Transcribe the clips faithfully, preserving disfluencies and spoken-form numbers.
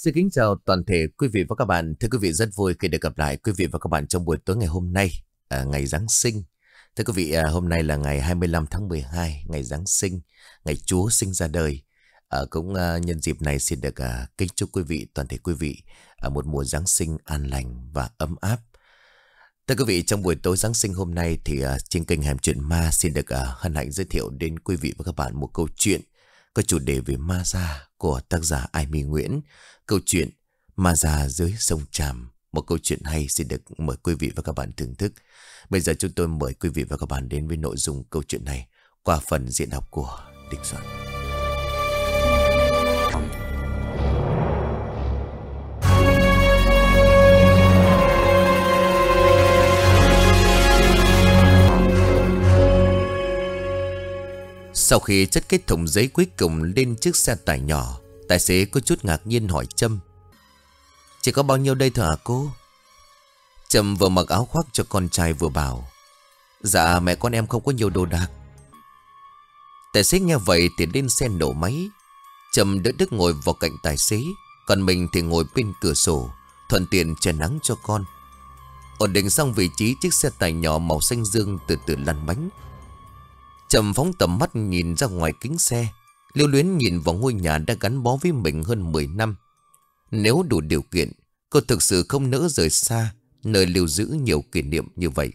Xin kính chào toàn thể quý vị và các bạn. Thưa quý vị, rất vui khi được gặp lại quý vị và các bạn trong buổi tối ngày hôm nay, à, ngày Giáng sinh. Thưa quý vị, à, hôm nay là ngày hai mươi lăm tháng mười hai, ngày Giáng sinh, ngày Chúa sinh ra đời. À, cũng à, nhân dịp này xin được à, kính chúc quý vị, toàn thể quý vị à, một mùa Giáng sinh an lành và ấm áp. Thưa quý vị, trong buổi tối Giáng sinh hôm nay thì à, trên kênh Hẻm Chuyện Ma xin được à, hân hạnh giới thiệu đến quý vị và các bạn một câu chuyện có chủ đề về ma già của tác giả Ai My Nguyễn. Câu chuyện Ma già dưới sông Tràm, một câu chuyện hay xin được mời quý vị và các bạn thưởng thức. Bây giờ chúng tôi mời quý vị và các bạn đến với nội dung câu chuyện này qua phần diễn đọc của Đình Soạn. Sau khi chất kết thùng giấy cuối cùng lên chiếc xe tải nhỏ, tài xế có chút ngạc nhiên hỏi Trâm: "Chỉ có bao nhiêu đây thôi hả cô?" Trâm vừa mặc áo khoác cho con trai vừa bảo: "Dạ mẹ con em không có nhiều đồ đạc." Tài xế nghe vậy thì lên xe nổ máy. Trâm đỡ Đức ngồi vào cạnh tài xế, còn mình thì ngồi bên cửa sổ, thuận tiện che nắng cho con. Ổn định xong vị trí, chiếc xe tải nhỏ màu xanh dương từ từ lăn bánh. Trâm phóng tầm mắt nhìn ra ngoài kính xe, lưu luyến nhìn vào ngôi nhà đã gắn bó với mình hơn mười năm. Nếu đủ điều kiện, cô thực sự không nỡ rời xa nơi lưu giữ nhiều kỷ niệm như vậy.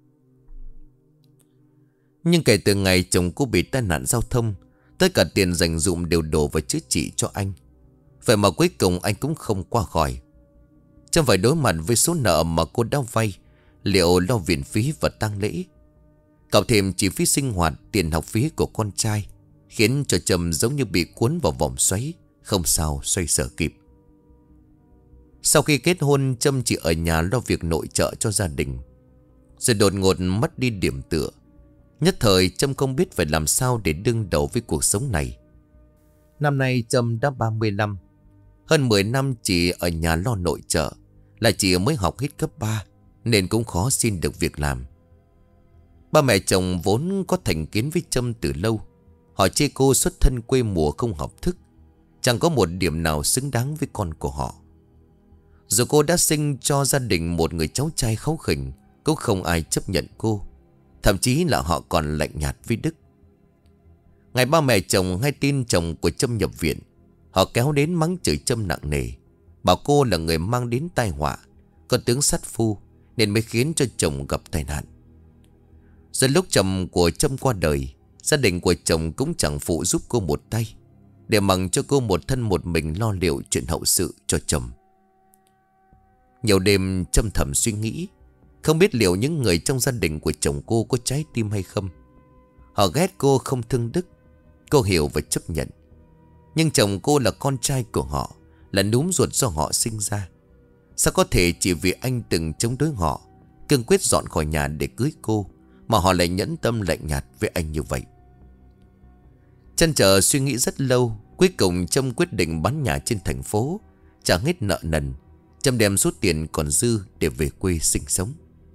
Nhưng kể từ ngày chồng cô bị tai nạn giao thông, tất cả tiền dành dụm đều đổ vào chữa trị cho anh. Vậy mà cuối cùng anh cũng không qua khỏi. Trâm phải đối mặt với số nợ mà cô đã vay, liệu lo viện phí và tang lễ, cộng thêm chi phí sinh hoạt, tiền học phí của con trai, khiến cho Trâm giống như bị cuốn vào vòng xoáy, không sao xoay sở kịp. Sau khi kết hôn, Trâm chỉ ở nhà lo việc nội trợ cho gia đình, rồi đột ngột mất đi điểm tựa. Nhất thời Trâm không biết phải làm sao để đương đầu với cuộc sống này. Năm nay Trâm đã ba mươi lăm, hơn mười năm chỉ ở nhà lo nội trợ, là chỉ mới học hết cấp ba nên cũng khó xin được việc làm. Ba mẹ chồng vốn có thành kiến với Trâm từ lâu. Họ chê cô xuất thân quê mùa không học thức, chẳng có một điểm nào xứng đáng với con của họ. Dù cô đã sinh cho gia đình một người cháu trai kháu khỉnh, cũng không ai chấp nhận cô. Thậm chí là họ còn lạnh nhạt với Đức. Ngày ba mẹ chồng hay tin chồng của Trâm nhập viện, họ kéo đến mắng chửi Trâm nặng nề, bảo cô là người mang đến tai họa, có tướng sát phu, nên mới khiến cho chồng gặp tai nạn. Rồi lúc chồng của Trâm qua đời, gia đình của chồng cũng chẳng phụ giúp cô một tay, để mặc cho cô một thân một mình lo liệu chuyện hậu sự cho chồng. Nhiều đêm Trâm thầm suy nghĩ, không biết liệu những người trong gia đình của chồng cô có trái tim hay không. Họ ghét cô không thương Đức, cô hiểu và chấp nhận. Nhưng chồng cô là con trai của họ, là núm ruột do họ sinh ra. Sao có thể chỉ vì anh từng chống đối họ, cương quyết dọn khỏi nhà để cưới cô, mà họ lại nhẫn tâm lạnh nhạt với anh như vậy? Chăn trở suy nghĩ rất lâu, cuối cùng Trâm quyết định bán nhà trên thành phố, trả hết nợ nần. Trâm đem số tiền còn dư để về quê sinh sống.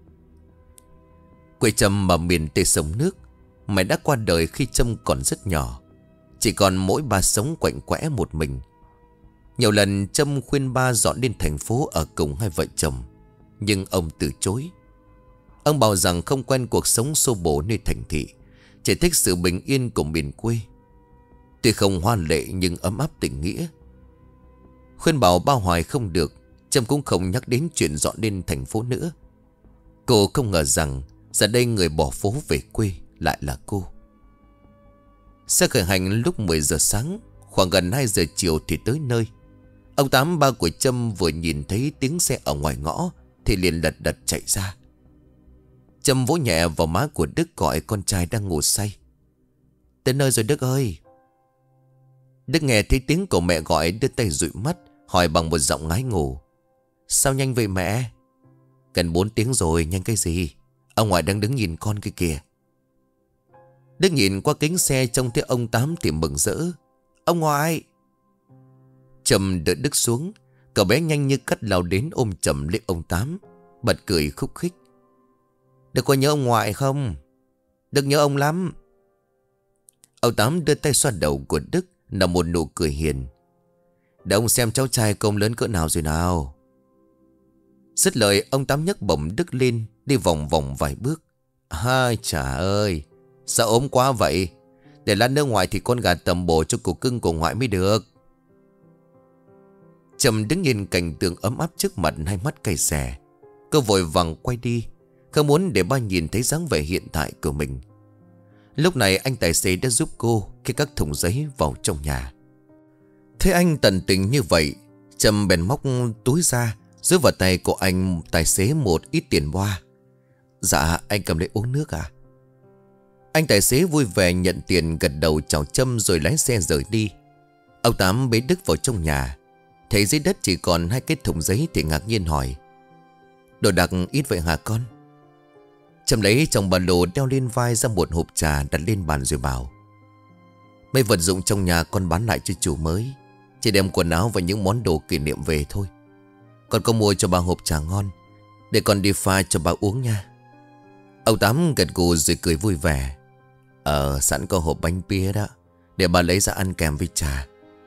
Quê Trâm mà miền Tây sông nước, mẹ đã qua đời khi Trâm còn rất nhỏ, chỉ còn mỗi ba sống quạnh quẽ một mình. Nhiều lần Trâm khuyên ba dọn lên thành phố ở cùng hai vợ chồng, nhưng ông từ chối. Ông bảo rằng không quen cuộc sống xô bồ nơi thành thị, chỉ thích sự bình yên của miền quê. Tuy không hoa lệ nhưng ấm áp tình nghĩa. Khuyên bảo ba hoài không được, Trâm cũng không nhắc đến chuyện dọn lên thành phố nữa. Cô không ngờ rằng giờ đây người bỏ phố về quê lại là cô. Xe khởi hành lúc mười giờ sáng, khoảng gần hai giờ chiều thì tới nơi. Ông Tám, ba của Trâm, vừa nhìn thấy tiếng xe ở ngoài ngõ thì liền lật đật chạy ra. Trâm vỗ nhẹ vào má của Đức, gọi con trai đang ngủ say: "Tới nơi rồi Đức ơi." Đức nghe thấy tiếng của mẹ gọi, đưa tay dụi mắt, hỏi bằng một giọng ngái ngủ: "Sao nhanh vậy mẹ?" "Gần bốn tiếng rồi, nhanh cái gì? Ông ngoại đang đứng nhìn con kia kìa." Đức nhìn qua kính xe trông thấy ông Tám thì mừng rỡ: "Ông ngoại!" Trâm đỡ Đức xuống, cậu bé nhanh như cắt lao đến ôm chầm lấy ông Tám, bật cười khúc khích: "Đức có nhớ ông ngoại không?" "Đức nhớ ông lắm." Ông Tám đưa tay xoa đầu của Đức, là một nụ cười hiền. Để ông xem cháu trai công lớn cỡ nào rồi nào. Dứt lời ông Tám nhấc bổng Đức lên, đi vòng vòng vài bước. Hai chà ơi, sao ốm quá vậy? Để lát nữa ngoài thì con gà tầm bổ cho củ cưng của ngoại mới được. Trầm đứng nhìn cảnh tượng ấm áp trước mặt, hai mắt cay xè. Cô vội vàng quay đi, không muốn để ba nhìn thấy dáng vẻ hiện tại của mình. Lúc này anh tài xế đã giúp cô khi các thùng giấy vào trong nhà. Thế anh tận tình như vậy, Trầm bèn móc túi ra, giữ vào tay của anh tài xế một ít tiền boa. Dạ anh cầm lấy uống nước à? Anh tài xế vui vẻ nhận tiền, gật đầu chào Trâm rồi lái xe rời đi. Ông Tám bế Đức vào trong nhà, thấy dưới đất chỉ còn hai cái thùng giấy thì ngạc nhiên hỏi: Đồ đạc ít vậy hả con? Trâm lấy trong ba lô đeo lên vai ra một hộp trà đặt lên bàn rồi bảo: Mấy vật dụng trong nhà con bán lại cho chủ mới, chỉ đem quần áo và những món đồ kỷ niệm về thôi. Con có mua cho ba hộp trà ngon, để con đi pha cho ba uống nha. Ông Tám gật gù rồi cười vui vẻ: Ờ sẵn có hộp bánh pía đó, để bà lấy ra ăn kèm với trà.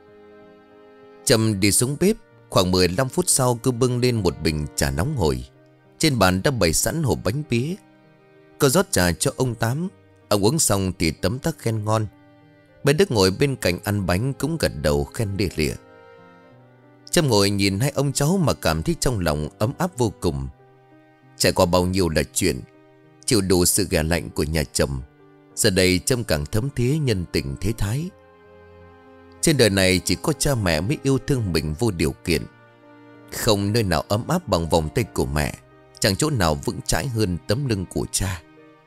Trâm đi xuống bếp. Khoảng mười lăm phút sau cứ bưng lên một bình trà nóng hổi. Trên bàn đã bày sẵn hộp bánh pía. Cô rót trà cho ông Tám. Ông uống xong thì tấm tắc khen ngon. Bé Đức ngồi bên cạnh ăn bánh cũng gật đầu khen lia lịa. Trâm ngồi nhìn hai ông cháu mà cảm thấy trong lòng ấm áp vô cùng. Trải qua bao nhiêu là chuyện, chịu đủ sự ghẻ lạnh của nhà chồng, giờ đây Trâm càng thấm thía nhân tình thế thái. Trên đời này chỉ có cha mẹ mới yêu thương mình vô điều kiện. Không nơi nào ấm áp bằng vòng tay của mẹ, chẳng chỗ nào vững chãi hơn tấm lưng của cha.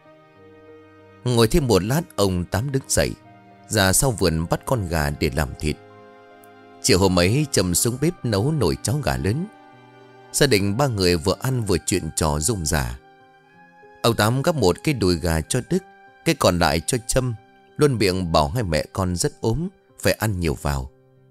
Ngồi thêm một lát, ông Tám đứng dậy, ra sau vườn bắt con gà để làm thịt. Chiều hôm ấy Trâm xuống bếp nấu nồi cháo gà lớn. Gia đình ba người vừa ăn vừa chuyện trò rôm rả. Ông Tám gắp một cái đùi gà cho Đức, cái còn lại cho Trâm, luôn miệng bảo hai mẹ con rất ốm, phải ăn nhiều vào.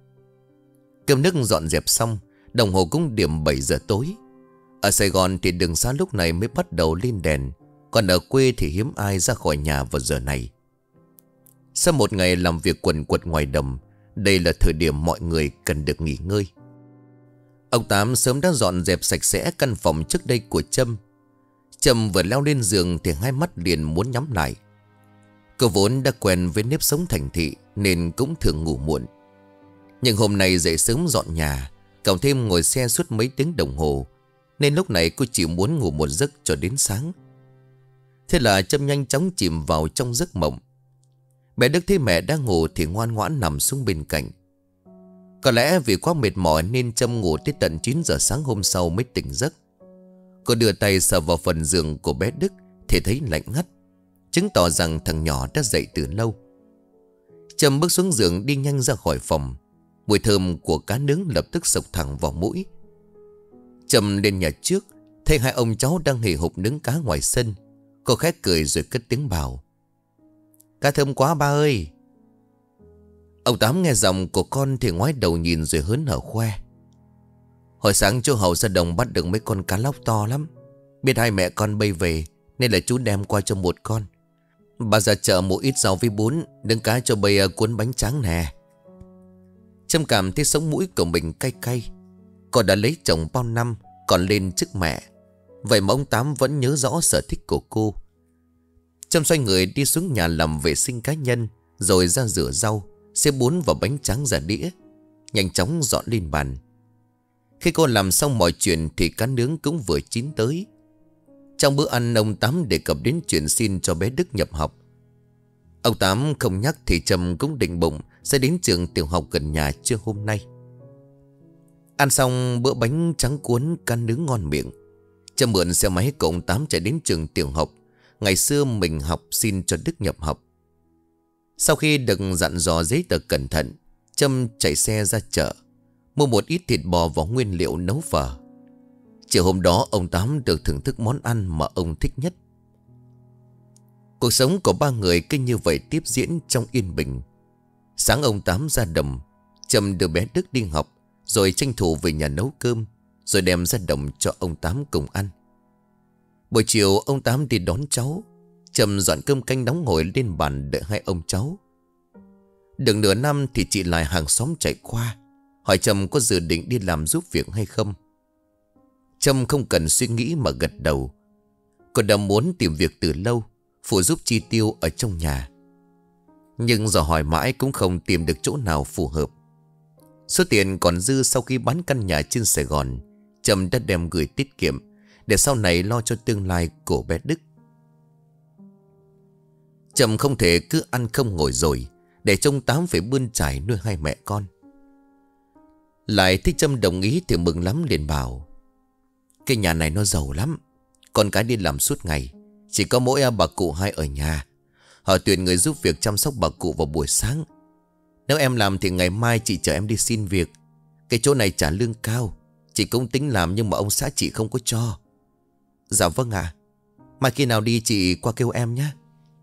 Cơm nước dọn dẹp xong, đồng hồ cũng điểm bảy giờ tối. Ở Sài Gòn thì đường xá lúc này mới bắt đầu lên đèn, còn ở quê thì hiếm ai ra khỏi nhà vào giờ này. Sau một ngày làm việc quần quật ngoài đồng, đây là thời điểm mọi người cần được nghỉ ngơi. Ông Tám sớm đã dọn dẹp sạch sẽ căn phòng trước đây của Trâm. Trâm vừa leo lên giường thì hai mắt liền muốn nhắm lại. Cô vốn đã quen với nếp sống thành thị nên cũng thường ngủ muộn. Nhưng hôm nay dậy sớm dọn nhà, cộng thêm ngồi xe suốt mấy tiếng đồng hồ, nên lúc này cô chỉ muốn ngủ một giấc cho đến sáng. Thế là Trâm nhanh chóng chìm vào trong giấc mộng. Bé Đức thấy mẹ đang ngủ thì ngoan ngoãn nằm xuống bên cạnh. Có lẽ vì quá mệt mỏi nên Trâm ngủ tới tận chín giờ sáng hôm sau mới tỉnh giấc. Cô đưa tay sờ vào phần giường của bé Đức thì thấy lạnh ngắt, chứng tỏ rằng thằng nhỏ đã dậy từ lâu. Trâm bước xuống giường đi nhanh ra khỏi phòng. Mùi thơm của cá nướng lập tức xộc thẳng vào mũi. Trâm lên nhà trước, thấy hai ông cháu đang hì hục nướng cá ngoài sân. Cô khẽ cười rồi cất tiếng bảo: Cá thơm quá ba ơi. Ông Tám nghe giọng của con thì ngoái đầu nhìn rồi hớn hở khoe: Hồi sáng chú Hậu ra đồng bắt được mấy con cá lóc to lắm. Biết hai mẹ con bay về nên là chú đem qua cho một con. Bà ra chợ mua ít rau với bún, nướng cá cho bây cuốn bánh tráng nè. Trâm cảm thấy sống mũi của mình cay cay. Cô đã lấy chồng bao năm, còn lên chức mẹ, vậy mà ông Tám vẫn nhớ rõ sở thích của cô. Trâm xoay người đi xuống nhà làm vệ sinh cá nhân, rồi ra rửa rau, xếp bún và bánh tráng ra đĩa, nhanh chóng dọn lên bàn. Khi cô làm xong mọi chuyện thì cá nướng cũng vừa chín tới. Trong bữa ăn, ông Tám đề cập đến chuyện xin cho bé Đức nhập học. Ông Tám không nhắc thì Trâm cũng định bụng sẽ đến trường tiểu học gần nhà trưa hôm nay. Ăn xong bữa bánh tráng cuốn cá nướng ngon miệng, Trâm mượn xe máy của ông Tám chạy đến trường tiểu học ngày xưa mình học xin cho Đức nhập học. Sau khi được dặn dò giấy tờ cẩn thận, Trâm chạy xe ra chợ mua một ít thịt bò và nguyên liệu nấu phở. Chiều hôm đó ông Tám được thưởng thức món ăn mà ông thích nhất. Cuộc sống của ba người cứ như vậy tiếp diễn trong yên bình. Sáng ông Tám ra đồng, Trâm đưa bé Đức đi học, rồi tranh thủ về nhà nấu cơm, rồi đem ra đồng cho ông Tám cùng ăn. Buổi chiều ông Tám đi đón cháu, Trâm dọn cơm canh nóng hổi lên bàn đợi hai ông cháu. Được nửa năm thì chị lại hàng xóm chạy qua. hỏi Trâm có dự định đi làm giúp việc hay không. Trâm không cần suy nghĩ mà gật đầu. Cô đã muốn tìm việc từ lâu, phụ giúp chi tiêu ở trong nhà. Nhưng giờ hỏi mãi cũng không tìm được chỗ nào phù hợp. Số tiền còn dư sau khi bán căn nhà trên Sài Gòn, Trâm đã đem gửi tiết kiệm để sau này lo cho tương lai của bé Đức. Trâm không thể cứ ăn không ngồi rồi để trông Tám phải bươn trải nuôi hai mẹ con. Lại thấy Trâm đồng ý thì mừng lắm, liền bảo: cái nhà này nó giàu lắm, con cái đi làm suốt ngày, chỉ có mỗi bà cụ hai ở nhà. Họ tuyển người giúp việc chăm sóc bà cụ vào buổi sáng. Nếu em làm thì ngày mai chị chở em đi xin việc. Cái chỗ này trả lương cao, chị cũng tính làm nhưng mà ông xã chị không có cho. Dạ vâng ạ, mai khi nào đi chị qua kêu em nhé.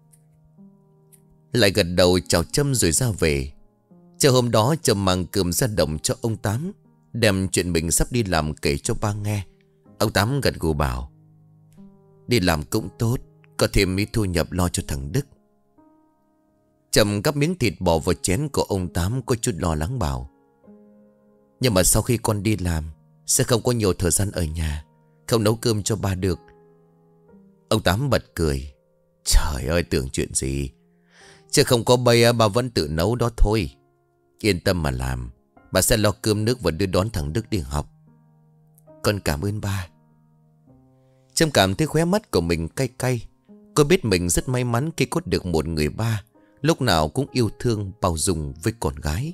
Lại gật đầu chào Trâm rồi ra về. Chiều hôm đó Trâm mang cơm ra đồng cho ông Tám, đem chuyện mình sắp đi làm kể cho ba nghe. Ông Tám gật gù bảo: đi làm cũng tốt, có thêm ít thu nhập lo cho thằng Đức. Trâm gắp miếng thịt bò vào chén của ông Tám, có chút lo lắng bảo: nhưng mà sau khi con đi làm sẽ không có nhiều thời gian ở nhà, không nấu cơm cho ba được. Ông Tám bật cười: trời ơi, tưởng chuyện gì, chứ không có bây bà vẫn tự nấu đó thôi. Yên tâm mà làm, bà sẽ lo cơm nước và đưa đón thằng Đức đi học. Con cảm ơn ba. Trâm cảm thấy khóe mắt của mình cay cay. Cô biết mình rất may mắn khi có được một người ba lúc nào cũng yêu thương, bao dung với con gái.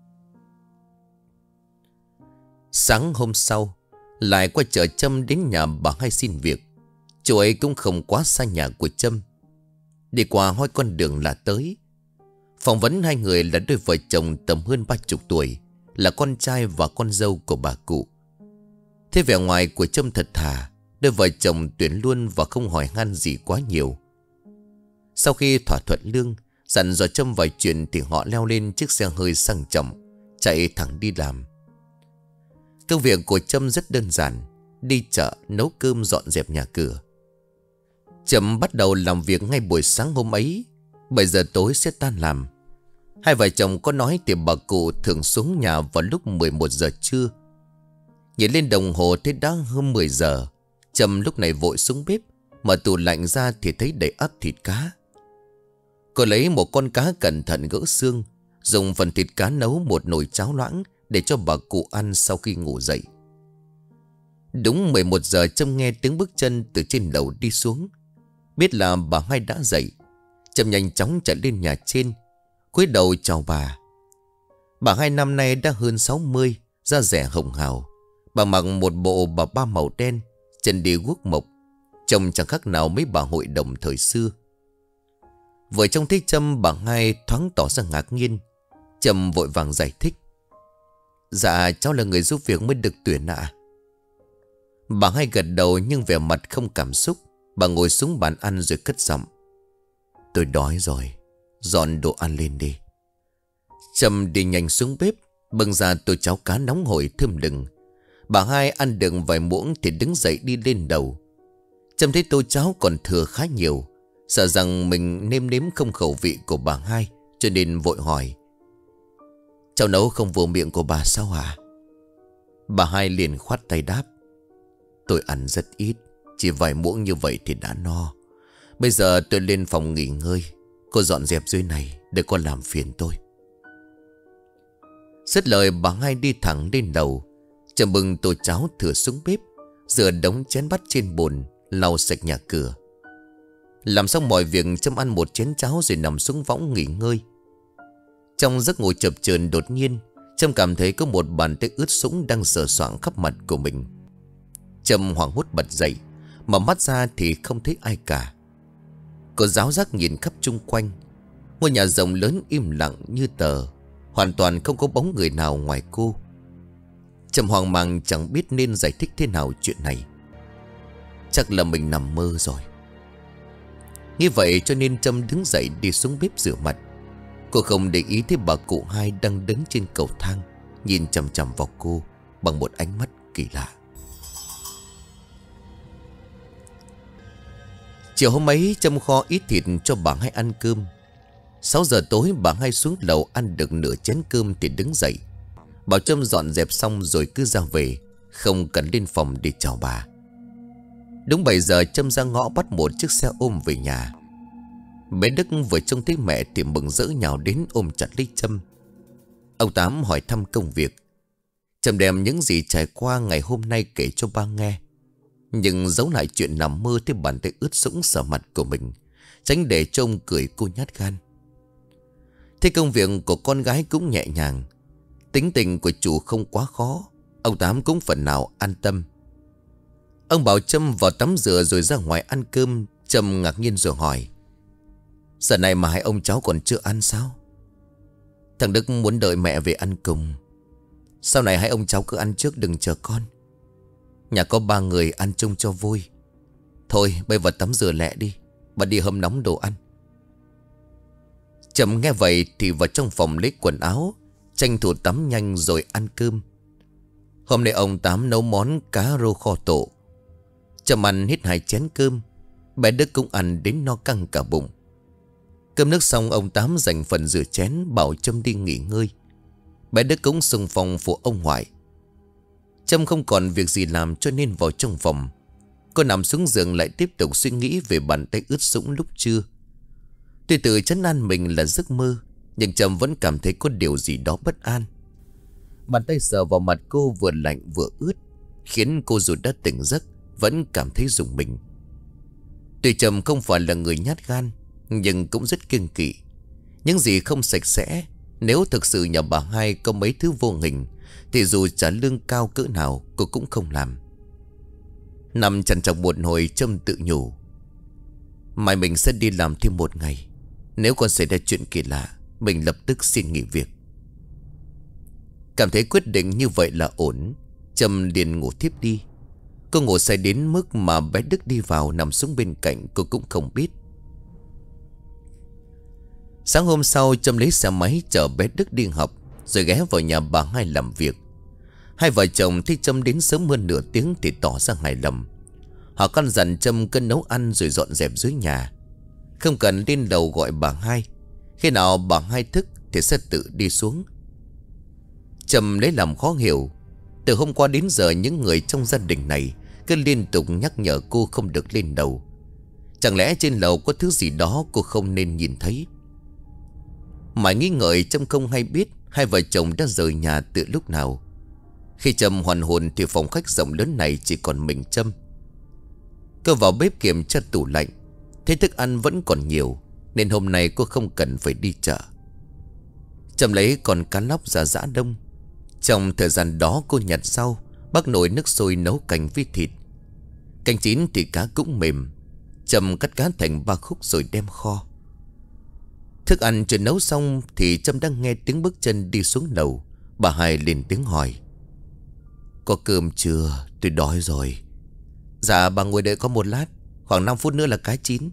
Sáng hôm sau, lại qua chợ Trâm đến nhà bà hai xin việc. Chỗ ấy cũng không quá xa nhà của Trâm. Đi qua hai con đường là tới. Phỏng vấn hai người là đôi vợ chồng tầm hơn ba chục tuổi, là con trai và con dâu của bà cụ. Thế vẻ ngoài của Trâm thật thà, đôi vợ chồng tuyển luôn và không hỏi han gì quá nhiều. Sau khi thỏa thuận lương, dặn dò Trâm vài chuyện thì họ leo lên chiếc xe hơi sang trọng, chạy thẳng đi làm. Công việc của Trâm rất đơn giản: đi chợ, nấu cơm, dọn dẹp nhà cửa. Trâm bắt đầu làm việc ngay buổi sáng hôm ấy. Bảy giờ tối sẽ tan làm. Hai vợ chồng có nói thì bà cụ thường xuống nhà vào lúc mười một giờ trưa. Nhìn lên đồng hồ thấy đã hơn mười giờ. Trâm lúc này vội xuống bếp, mở tủ lạnh ra thì thấy đầy ắp thịt cá. Cô lấy một con cá cẩn thận gỡ xương, dùng phần thịt cá nấu một nồi cháo loãng để cho bà cụ ăn sau khi ngủ dậy. Đúng mười một giờ Trâm nghe tiếng bước chân từ trên lầu đi xuống. Biết là bà hai đã dậy, Trâm nhanh chóng chạy lên nhà trên, cúi đầu chào bà. Bà hai năm nay đã hơn sáu mươi, da dẻ hồng hào. Bà mặc một bộ bà ba màu đen, chân đi guốc mộc, trông chẳng khác nào mấy bà hội đồng thời xưa. Vừa trông thấy Trâm, bà hai thoáng tỏ ra ngạc nhiên. Trâm vội vàng giải thích: dạ cháu là người giúp việc mới được tuyển ạ. Bà hai gật đầu nhưng vẻ mặt không cảm xúc. Bà ngồi xuống bàn ăn rồi cất giọng: tôi đói rồi, dọn đồ ăn lên đi. Trâm đi nhanh xuống bếp, bưng ra tô cháo cá nóng hổi thơm lừng. Bà hai ăn được vài muỗng thì đứng dậy đi lên đầu. Trâm thấy tô cháo còn thừa khá nhiều, sợ rằng mình nêm nếm không khẩu vị của bà hai, cho nên vội hỏi: cháu nấu không vừa miệng của bà sao hả? Bà hai liền khoát tay đáp: tôi ăn rất ít, chỉ vài muỗng như vậy thì đã no. Bây giờ tôi lên phòng nghỉ ngơi, cô dọn dẹp dưới này để con làm phiền tôi. Dứt lời bà hai đi thẳng lên lầu. Trâm bưng tô cháo thừa xuống bếp, rửa đống chén bát trên bồn, lau sạch nhà cửa. Làm xong mọi việc, Trâm ăn một chén cháo rồi nằm xuống võng nghỉ ngơi. Trong giấc ngủ chập chờn, đột nhiên Trâm cảm thấy có một bàn tay ướt sũng đang sờ soạng khắp mặt của mình. Trâm hoảng hốt bật dậy, mở mắt ra thì không thấy ai cả. Cô ráo rác nhìn khắp chung quanh. Ngôi nhà rộng lớn im lặng như tờ, hoàn toàn không có bóng người nào ngoài cô. Trâm hoang mang chẳng biết nên giải thích thế nào chuyện này. Chắc là mình nằm mơ rồi. Như vậy cho nên Trâm đứng dậy đi xuống bếp rửa mặt. Cô không để ý thấy bà cụ hai đang đứng trên cầu thang, nhìn chằm chằm vào cô bằng một ánh mắt kỳ lạ. Chiều hôm ấy Trâm kho ít thịt cho bà hai ăn cơm. Sáu giờ tối bà hai xuống lầu ăn được nửa chén cơm thì đứng dậy. Bảo Trâm dọn dẹp xong rồi cứ ra về, không cần lên phòng để chào bà. Đúng bảy giờ Trâm ra ngõ bắt một chiếc xe ôm về nhà. Bé Đức vừa trông thấy mẹ thì mừng rỡ nhào đến ôm chặt lấy Trâm. Ông Tám hỏi thăm công việc. Trâm đem những gì trải qua ngày hôm nay kể cho ba nghe, nhưng giấu lại chuyện nằm mơ thấy bàn tay ướt sũng sờ mặt của mình, tránh để cho ông cười cô nhát gan. Thế công việc của con gái cũng nhẹ nhàng, tính tình của chủ không quá khó, ông Tám cũng phần nào an tâm. Ông bảo Trâm vào tắm rửa rồi ra ngoài ăn cơm. Trâm ngạc nhiên rồi hỏi: giờ này mà hai ông cháu còn chưa ăn sao? Thằng Đức muốn đợi mẹ về ăn cùng. Sau này hai ông cháu cứ ăn trước, đừng chờ con. Nhà có ba người ăn chung cho vui. Thôi bây vào tắm rửa lẹ đi, bà đi hâm nóng đồ ăn. Trâm nghe vậy thì vào trong phòng lấy quần áo, tranh thủ tắm nhanh rồi ăn cơm. Hôm nay ông Tám nấu món cá rô kho tổ. Trâm ăn hết hai chén cơm. Bé Đức cũng ăn đến no căng cả bụng. Cơm nước xong ông Tám dành phần rửa chén, bảo Trâm đi nghỉ ngơi. Bé Đức cũng xung phong phụ ông ngoại. Trâm không còn việc gì làm cho nên vào trong phòng. Cô nằm xuống giường lại tiếp tục suy nghĩ về bàn tay ướt sũng lúc trưa. Tuy tự trấn an mình là giấc mơ, nhưng Trâm vẫn cảm thấy có điều gì đó bất an. Bàn tay sờ vào mặt cô vừa lạnh vừa ướt, khiến cô dù đã tỉnh giấc vẫn cảm thấy rùng mình. Tuy Trâm không phải là người nhát gan, nhưng cũng rất kiêng kỵ. Những gì không sạch sẽ, nếu thực sự nhà bà hai có mấy thứ vô hình, thì dù trả lương cao cỡ nào cô cũng không làm. Nằm trằn trọc một hồi, Trâm tự nhủ: mai mình sẽ đi làm thêm một ngày. Nếu còn xảy ra chuyện kỳ lạ, mình lập tức xin nghỉ việc. Cảm thấy quyết định như vậy là ổn, Trâm liền ngủ thiếp đi. Cô ngủ say đến mức mà bé Đức đi vào nằm xuống bên cạnh cô cũng không biết. Sáng hôm sau Trâm lấy xe máy chở bé Đức đi học, rồi ghé vào nhà bà hai làm việc. Hai vợ chồng thấy Trâm đến sớm hơn nửa tiếng thì tỏ ra hài lòng. Họ căn dặn Trâm cứ nấu ăn rồi dọn dẹp dưới nhà, không cần lên đầu gọi bà hai. Khi nào bà hai thức thì sẽ tự đi xuống. Trâm lấy làm khó hiểu. Từ hôm qua đến giờ những người trong gia đình này cứ liên tục nhắc nhở cô không được lên lầu. Chẳng lẽ trên lầu có thứ gì đó cô không nên nhìn thấy? Mãi nghi ngợi Trâm không hay biết hai vợ chồng đã rời nhà từ lúc nào. Khi Trâm hoàn hồn thì phòng khách rộng lớn này chỉ còn mình Trâm. Cô vào bếp kiểm tra tủ lạnh, thấy thức ăn vẫn còn nhiều, nên hôm nay cô không cần phải đi chợ. Trâm lấy con cá lóc ra giã đông. Trong thời gian đó cô nhặt rau, bắc nồi nước sôi nấu canh với thịt. Canh chín thì cá cũng mềm. Trâm cắt cá thành ba khúc rồi đem kho. Thức ăn chưa nấu xong thì Trâm đang nghe tiếng bước chân đi xuống lầu. Bà hai lên tiếng hỏi: có cơm chưa? Tôi đói rồi. Dạ bà ngồi đợi có một lát, khoảng năm phút nữa là cá chín.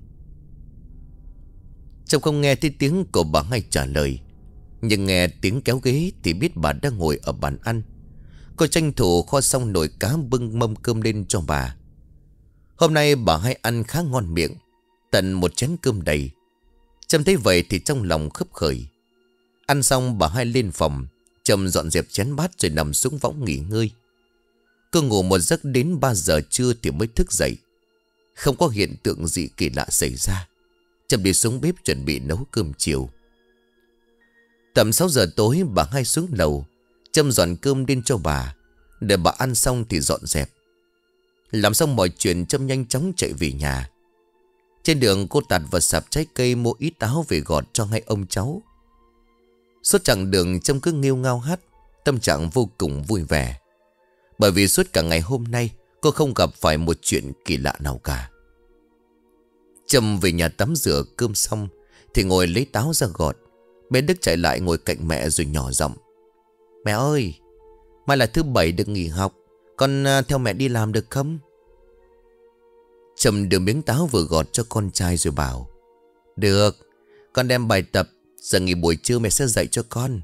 Trâm không nghe thấy tiếng của bà hai trả lời, nhưng nghe tiếng kéo ghế thì biết bà đang ngồi ở bàn ăn. Cô tranh thủ kho xong nồi cá, bưng mâm cơm lên cho bà. Hôm nay bà hai ăn khá ngon miệng, tận một chén cơm đầy. Trâm thấy vậy thì trong lòng khấp khởi. Ăn xong bà hai lên phòng, Trâm dọn dẹp chén bát rồi nằm xuống võng nghỉ ngơi. Cô ngủ một giấc đến ba giờ trưa thì mới thức dậy. Không có hiện tượng gì kỳ lạ xảy ra. Trâm đi xuống bếp chuẩn bị nấu cơm chiều. Tầm sáu giờ tối bà hai xuống lầu. Trâm dọn cơm lên cho bà. Để bà ăn xong thì dọn dẹp. Làm xong mọi chuyện Trâm nhanh chóng chạy về nhà. Trên đường cô tạt vào sạp trái cây mua ít táo về gọt cho hai ông cháu. Suốt chặng đường Trâm cứ nghêu ngao hát, tâm trạng vô cùng vui vẻ. Bởi vì suốt cả ngày hôm nay cô không gặp phải một chuyện kỳ lạ nào cả. Trâm về nhà tắm rửa cơm xong thì ngồi lấy táo ra gọt. Bé Đức chạy lại ngồi cạnh mẹ rồi nhỏ giọng: mẹ ơi, mai là thứ bảy được nghỉ học, con theo mẹ đi làm được không? Trâm đưa miếng táo vừa gọt cho con trai rồi bảo: được, con đem bài tập, giờ nghỉ buổi trưa mẹ sẽ dạy cho con.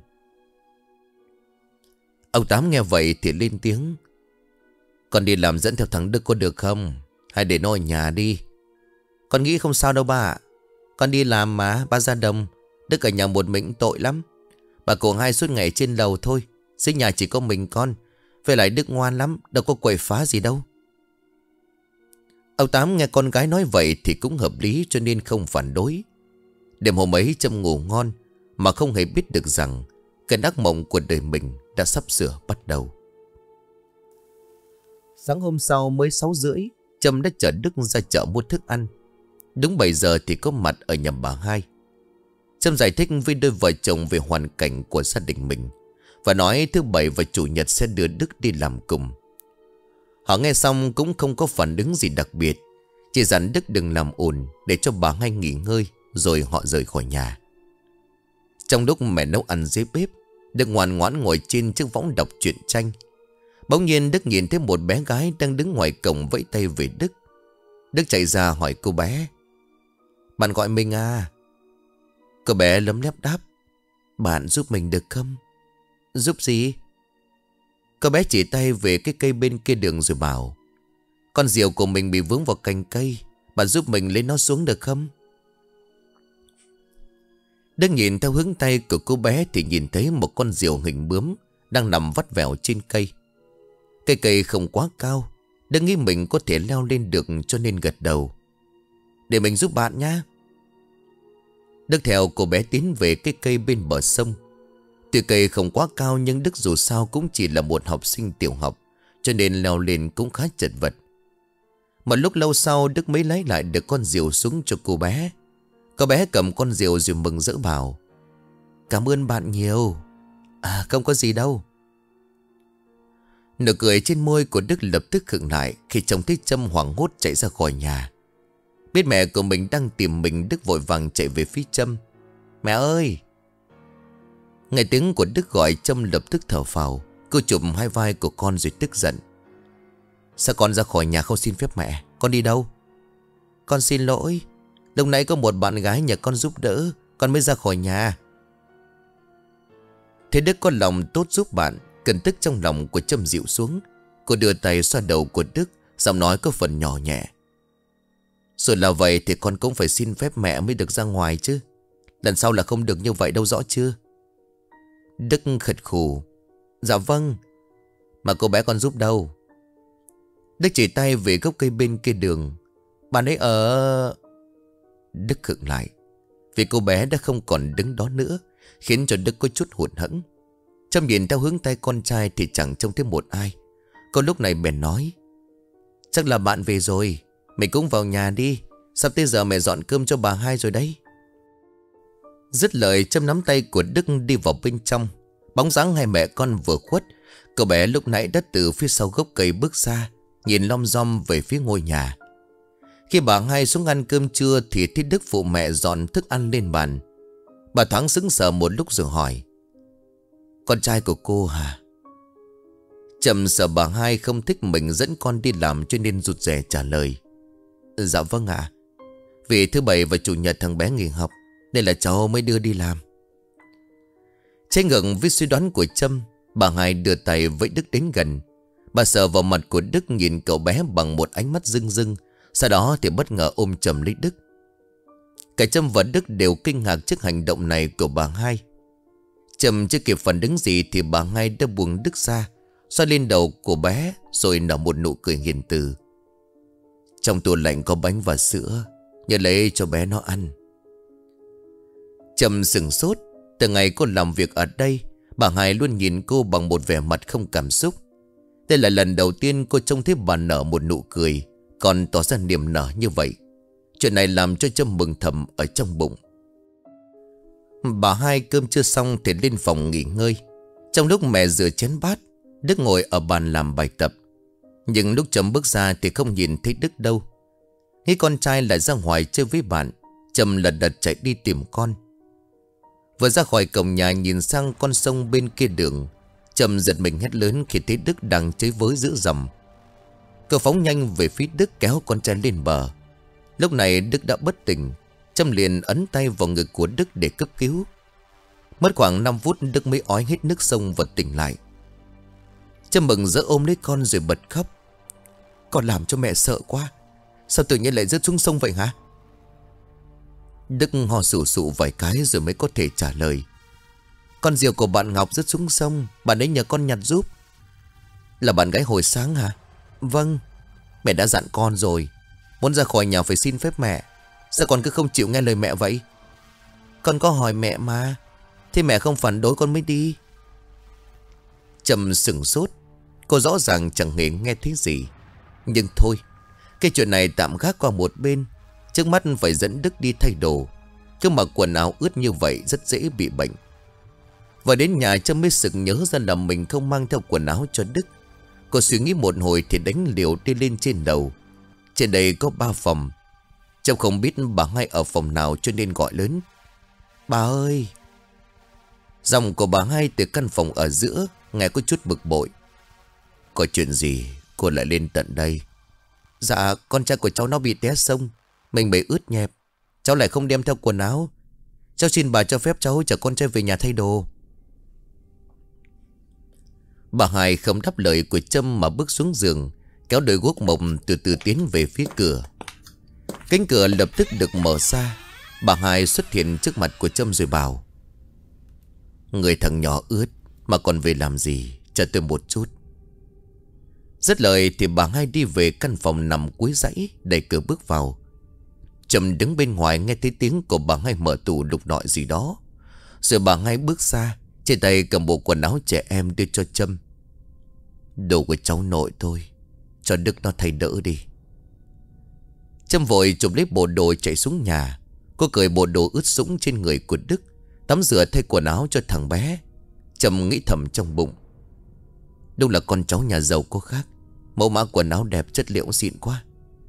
Ông Tám nghe vậy thì lên tiếng: con đi làm dẫn theo thằng Đức có được không? Hay để nó ở nhà đi? Con nghĩ không sao đâu ba ạ. Con đi làm mà, ba ra đồng, Đức ở nhà một mình tội lắm. Bà cùng hai suốt ngày trên lầu thôi. Dưới nhà chỉ có mình con. Về lại Đức ngoan lắm, đâu có quậy phá gì đâu. Ông Tám nghe con gái nói vậy thì cũng hợp lý, cho nên không phản đối. Đêm hôm ấy Trâm ngủ ngon mà không hề biết được rằng cơn ác mộng của đời mình đã sắp sửa bắt đầu. Sáng hôm sau mới sáu rưỡi, Trâm đã chở Đức ra chợ mua thức ăn. Đúng bảy giờ thì có mặt ở nhà bà hai. Trâm giải thích với đôi vợ chồng về hoàn cảnh của gia đình mình và nói thứ bảy và chủ nhật sẽ đưa Đức đi làm cùng. Họ nghe xong cũng không có phản ứng gì đặc biệt, chỉ dặn Đức đừng làm ồn để cho bà hai nghỉ ngơi, rồi họ rời khỏi nhà. Trong lúc mẹ nấu ăn dưới bếp, Đức ngoan ngoãn ngồi trên chiếc võng đọc truyện tranh. Bỗng nhiên Đức nhìn thấy một bé gái đang đứng ngoài cổng vẫy tay về Đức. Đức chạy ra hỏi cô bé: "Bạn gọi mình à?" Cô bé lấm lép đáp: "Bạn giúp mình được không?" "Giúp gì?" Cô bé chỉ tay về cái cây bên kia đường rồi bảo: "Con diều của mình bị vướng vào cành cây, bạn giúp mình lấy nó xuống được không?" Đức nhìn theo hướng tay của cô bé thì nhìn thấy một con diều hình bướm đang nằm vắt vẻo trên cây. Cây cây không quá cao, Đức nghĩ mình có thể leo lên được cho nên gật đầu: "Để mình giúp bạn nhé." Đức theo cô bé tiến về cái cây bên bờ sông. Tuy cây không quá cao nhưng Đức dù sao cũng chỉ là một học sinh tiểu học, cho nên leo lên cũng khá chật vật. Một lúc lâu sau Đức mới lấy lại được con diều xuống cho cô bé. Cô bé cầm con diều rồi mừng rỡ bảo: "Cảm ơn bạn nhiều." "À không có gì đâu." Nụ cười trên môi của Đức lập tức khựng lại khi trông thấy Trâm hoảng hốt chạy ra khỏi nhà. Biết mẹ của mình đang tìm mình, Đức vội vàng chạy về phía Trâm: "Mẹ ơi!" Nghe tiếng của Đức gọi, Trâm lập tức thở phào. Cô chụp hai vai của con rồi tức giận: "Sao con ra khỏi nhà không xin phép mẹ? Con đi đâu?" "Con xin lỗi, lúc nãy có một bạn gái nhờ con giúp đỡ, con mới ra khỏi nhà." Thế Đức có lòng tốt giúp bạn, cơn tức trong lòng của Trâm dịu xuống. Cô đưa tay xoa đầu của Đức, giọng nói có phần nhỏ nhẹ: "Rồi là vậy thì con cũng phải xin phép mẹ mới được ra ngoài chứ. Lần sau là không được như vậy đâu, rõ chưa?" Đức khật khù: "Dạ vâng. Mà cô bé con giúp đâu?" Đức chỉ tay về gốc cây bên kia đường: "Bạn ấy ở..." Đức khựng lại vì cô bé đã không còn đứng đó nữa, khiến cho Đức có chút hụt hẫng. Trâm nhìn theo hướng tay con trai thì chẳng trông thấy một ai. Cô lúc này bèn nói: "Chắc là bạn về rồi, mình cũng vào nhà đi, sắp tới giờ mẹ dọn cơm cho bà hai rồi đấy." Dứt lời Trâm nắm tay của Đức đi vào bên trong. Bóng dáng hai mẹ con vừa khuất, cô bé lúc nãy đã từ phía sau gốc cây bước ra, nhìn lom rom về phía ngôi nhà. Khi bà hai xuống ăn cơm trưa thì thấy Đức phụ mẹ dọn thức ăn lên bàn. Bà thoáng sững sờ một lúc rồi hỏi: "Con trai của cô hả?" Trâm sợ bà hai không thích mình dẫn con đi làm cho nên rụt rè trả lời: "Dạ vâng ạ. Vì thứ bảy và chủ nhật thằng bé nghỉ học nên là cháu mới đưa đi làm." Trái ngược với suy đoán của Trâm, bà hai đưa tay với Đức đến gần. Bà sờ vào mặt của Đức, nhìn cậu bé bằng một ánh mắt rưng rưng, sau đó thì bất ngờ ôm chầm lấy Đức. Cả Trâm và Đức đều kinh ngạc trước hành động này của bà hai. Trâm chưa kịp phản ứng gì thì bà hai đã buông Đức ra, xoa lên đầu của bé rồi nở một nụ cười hiền từ: "Trong tủ lạnh có bánh và sữa, nhớ lấy cho bé nó ăn." Trâm sửng sốt. Từ ngày cô làm việc ở đây, bà hai luôn nhìn cô bằng một vẻ mặt không cảm xúc. Đây là lần đầu tiên cô trông thấy bà nở một nụ cười, còn tỏ ra niềm nở như vậy. Chuyện này làm cho Trâm mừng thầm ở trong bụng. Bà hai cơm chưa xong thì lên phòng nghỉ ngơi. Trong lúc mẹ rửa chén bát, Đức ngồi ở bàn làm bài tập. Nhưng lúc Trâm bước ra thì không nhìn thấy Đức đâu. Nghĩ con trai lại ra ngoài chơi với bạn, Trâm lật đật chạy đi tìm con. Vừa ra khỏi cổng nhà nhìn sang con sông bên kia đường, Trâm giật mình hét lớn khi thấy Đức đang chơi với giữa dầm. Cô phóng nhanh về phía Đức kéo con trai lên bờ. Lúc này Đức đã bất tỉnh. Trâm liền ấn tay vào ngực của Đức để cấp cứu. Mất khoảng năm phút Đức mới ói hết nước sông và tỉnh lại. Trâm mừng rỡ ôm lấy con rồi bật khóc: "Con làm cho mẹ sợ quá. Sao tự nhiên lại rớt xuống sông vậy hả?" Đức hò sù sụ vài cái rồi mới có thể trả lời: Con diều của bạn Ngọc rớt xuống sông, bạn ấy nhờ con nhặt giúp. Là bạn gái hồi sáng hả? Vâng. Mẹ đã dặn con rồi, muốn ra khỏi nhà phải xin phép mẹ. Sao con cứ không chịu nghe lời mẹ vậy? Con có hỏi mẹ mà. Thế mẹ không phản đối con mới đi. Trâm sửng sốt. Cô rõ ràng chẳng hề nghe thấy gì. Nhưng thôi, cái chuyện này tạm gác qua một bên. Trước mắt phải dẫn Đức đi thay đồ. Cứ mặc quần áo ướt như vậy rất dễ bị bệnh. Và đến nhà Trâm mới sực nhớ ra là mình không mang theo quần áo cho Đức. Cô suy nghĩ một hồi thì đánh liều đi lên trên đầu. Trên đây có ba phòng. Trâm không biết bà Hai ở phòng nào cho nên gọi lớn: Bà ơi! Giọng của bà Hai từ căn phòng ở giữa nghe có chút bực bội. Có chuyện gì cô lại lên tận đây? Dạ, con trai của cháu nó bị té sông, mình bị ướt nhẹp, cháu lại không đem theo quần áo. Cháu xin bà cho phép cháu chở con trai về nhà thay đồ. Bà Hai không đáp lời của Trâm mà bước xuống giường, kéo đôi guốc mộc từ từ tiến về phía cửa. Cánh cửa lập tức được mở ra. Bà Hai xuất hiện trước mặt của Trâm rồi bảo: Người thằng nhỏ ướt mà còn về làm gì, chờ tôi một chút. Dứt lời thì bà Hai đi về căn phòng nằm cuối dãy, đẩy cửa bước vào. Trâm đứng bên ngoài nghe thấy tiếng của bà Hai mở tủ lục lọi gì đó. Rồi bà Hai bước ra, trên tay cầm bộ quần áo trẻ em đưa cho Trâm. Đồ của cháu nội thôi, cho Đức nó thay đỡ đi. Trâm vội chụp lấy bộ đồ chạy xuống nhà. Cô cởi bộ đồ ướt sũng trên người của Đức, tắm rửa thay quần áo cho thằng bé. Trâm nghĩ thầm trong bụng: Đúng là con cháu nhà giàu có khác, mẫu mã quần áo đẹp, chất liệu xịn quá.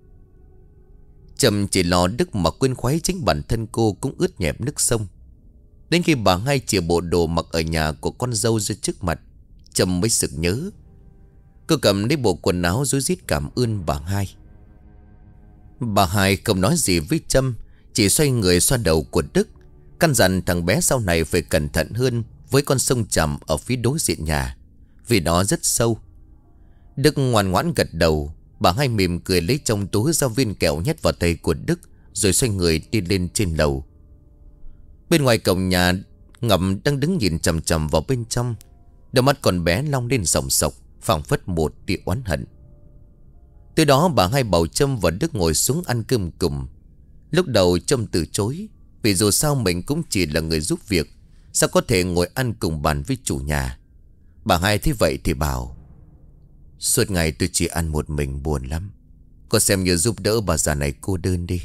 Trâm chỉ lo Đức mà quên khoái chính bản thân cô cũng ướt nhẹp nước sông. Đến khi bà Hai chìa bộ đồ mặc ở nhà của con dâu ra trước mặt, Trâm mới sực nhớ. Cô cầm lấy bộ quần áo rối rít cảm ơn bà Hai. Bà Hai không nói gì với Trâm, chỉ xoay người xoa đầu của Đức, căn dặn thằng bé sau này phải cẩn thận hơn với con sông Trầm ở phía đối diện nhà, vì nó rất sâu. Đức ngoan ngoãn gật đầu. Bà Hai mỉm cười lấy trong túi ra viên kẹo nhét vào tay của Đức, rồi xoay người đi lên trên lầu. Bên ngoài cổng nhà, Ngọc đang đứng nhìn chằm chằm vào bên trong. Đôi mắt con bé long lên sòng sọc, phảng phất một tia oán hận. Từ đó bà Hai bảo Trâm và Đức ngồi xuống ăn cơm cùng. Lúc đầu Trâm từ chối, vì dù sao mình cũng chỉ là người giúp việc, sao có thể ngồi ăn cùng bàn với chủ nhà. Bà Hai thấy vậy thì bảo: Suốt ngày tôi chỉ ăn một mình buồn lắm, cô xem như giúp đỡ bà già này cô đơn đi.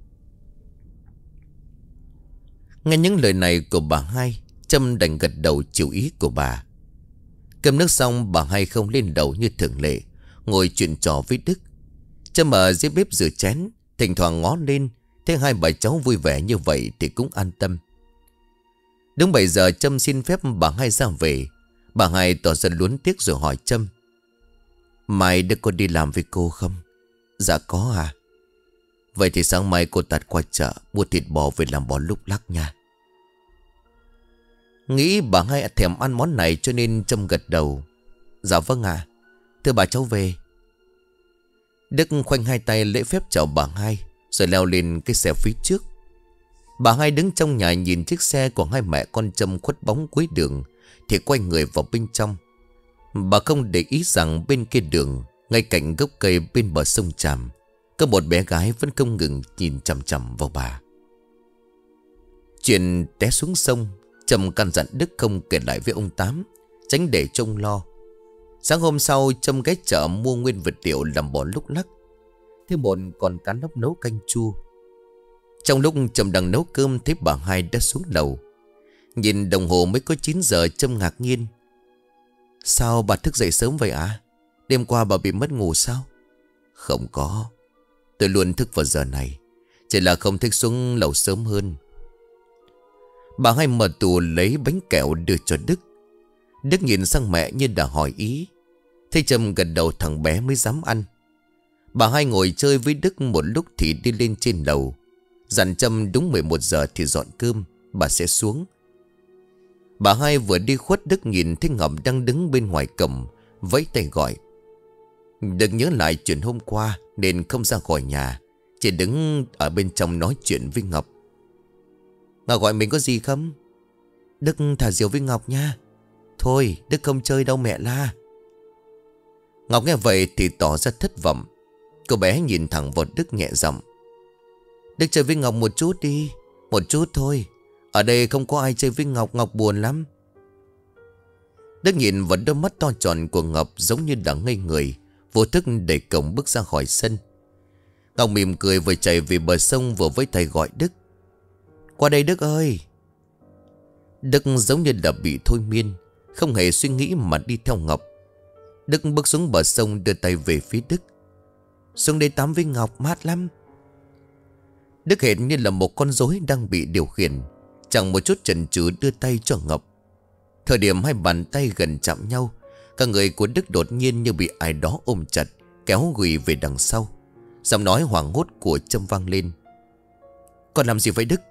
Nghe những lời này của bà Hai, Trâm đành gật đầu chịu ý của bà. Cơm nước xong, bà Hai không lên đầu như thường lệ, ngồi chuyện trò với Đức. Trâm ở dưới bếp rửa chén, thỉnh thoảng ngó lên, thấy hai bà cháu vui vẻ như vậy thì cũng an tâm. Đúng bảy giờ Trâm xin phép bà Hai ra về. Bà Hai tỏ ra luống tiếc rồi hỏi Trâm: Mai Đức có đi làm với cô không? Dạ có à. Vậy thì sáng mai cô tạt qua chợ mua thịt bò về làm bò lúc lắc nha. Nghĩ bà Hai thèm ăn món này cho nên Trâm gật đầu: Dạ vâng ạ, thưa bà cháu về. Đức khoanh hai tay lễ phép chào bà Hai, rồi leo lên cái xe phía trước. Bà Hai đứng trong nhà nhìn chiếc xe của hai mẹ con Trâm khuất bóng cuối đường, thì quay người vào bên trong. Bà không để ý rằng bên kia đường, ngay cạnh gốc cây bên bờ sông Tràm, có một bé gái vẫn không ngừng nhìn chằm chằm vào bà. Chuyện té xuống sông, Trâm căn dặn Đức không kể lại với ông Tám, tránh để trông lo. Sáng hôm sau, Trâm ghé chợ mua nguyên vật liệu làm bò lúc lắc, thêm một con cá nóc nấu canh chua. Trong lúc Trâm đang nấu cơm, thấy bà Hai đã xuống lầu. Nhìn đồng hồ mới có chín giờ, Trâm ngạc nhiên: Sao bà thức dậy sớm vậy à? Đêm qua bà bị mất ngủ sao? Không có, tôi luôn thức vào giờ này, chỉ là không thích xuống lầu sớm hơn. Bà Hai mở tủ lấy bánh kẹo đưa cho Đức. Đức nhìn sang mẹ như đã hỏi ý. Thấy Trâm gật đầu thằng bé mới dám ăn. Bà Hai ngồi chơi với Đức một lúc thì đi lên trên lầu, dặn Trâm đúng mười một giờ thì dọn cơm, bà sẽ xuống. Bà Hai vừa đi khuất, Đức nhìn thấy Ngọc đang đứng bên ngoài cổng, vẫy tay gọi. Đức nhớ lại chuyện hôm qua nên không ra khỏi nhà, chỉ đứng ở bên trong nói chuyện với Ngọc. Ngọc gọi mình có gì không? Đức thả diều với Ngọc nha. Thôi Đức không chơi đâu mẹ la. Ngọc nghe vậy thì tỏ ra thất vọng. Cô bé nhìn thẳng vào Đức nhẹ giọng. Đức chơi với Ngọc một chút đi. Một chút thôi. Ở đây không có ai chơi với Ngọc. Ngọc buồn lắm. Đức nhìn vào đôi mắt to tròn của Ngọc giống như đang ngây người, vô thức đẩy cổng bước ra khỏi sân. Ngọc mỉm cười vừa chạy về bờ sông vừa với tay gọi Đức. Qua đây Đức ơi. Đức giống như đã bị thôi miên, không hề suy nghĩ mà đi theo Ngọc. Đức bước xuống bờ sông đưa tay về phía Đức. Xuống đây tắm với Ngọc mát lắm. Đức hệt như là một con rối đang bị điều khiển, chẳng một chút chần chừ đưa tay cho Ngọc. Thời điểm hai bàn tay gần chạm nhau, cả người của Đức đột nhiên như bị ai đó ôm chặt, kéo gùi về đằng sau. Giọng nói hoảng hốt của Trâm vang lên. Con làm gì vậy Đức?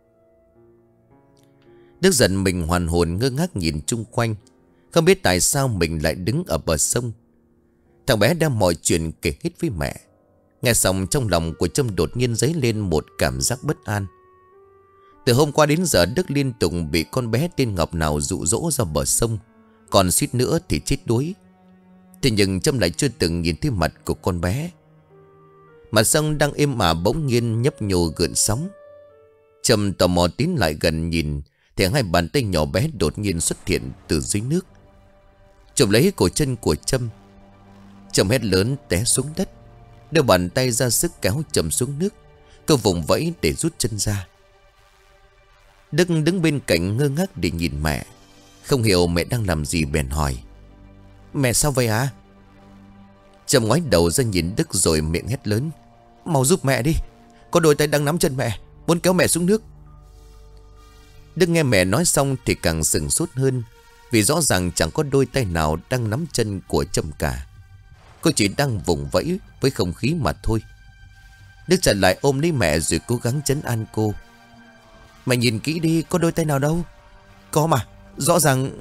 Đức giận mình hoàn hồn ngơ ngác nhìn chung quanh, không biết tại sao mình lại đứng ở bờ sông. Thằng bé đem mọi chuyện kể hết với mẹ. Nghe xong trong lòng của Trâm đột nhiên dấy lên một cảm giác bất an. Từ hôm qua đến giờ Đức liên tục bị con bé tên Ngọc nào dụ dỗ ra bờ sông, còn suýt nữa thì chết đuối. Thế nhưng Trâm lại chưa từng nhìn thấy mặt của con bé. Mặt sông đang êm ả bỗng nhiên nhấp nhô gợn sóng. Trâm tò mò tiến lại gần nhìn, thì hai bàn tay nhỏ bé đột nhiên xuất hiện từ dưới nước, chụp lấy cổ chân của Trâm. Trâm hét lớn té xuống đất, đưa bàn tay ra sức kéo Trâm xuống nước. Cô vùng vẫy để rút chân ra. Đức đứng bên cạnh ngơ ngác để nhìn mẹ, không hiểu mẹ đang làm gì bèn hỏi. Mẹ sao vậy hả? Trâm ngoái đầu ra nhìn Đức rồi miệng hét lớn. Mau giúp mẹ đi, có đôi tay đang nắm chân mẹ, muốn kéo mẹ xuống nước. Đức nghe mẹ nói xong thì càng sửng sốt hơn, vì rõ ràng chẳng có đôi tay nào đang nắm chân của Trâm cả. Cô chỉ đang vùng vẫy với không khí mà thôi. Đức chạy lại ôm lấy mẹ rồi cố gắng trấn an cô. Mày nhìn kỹ đi, có đôi tay nào đâu. Có mà, rõ ràng.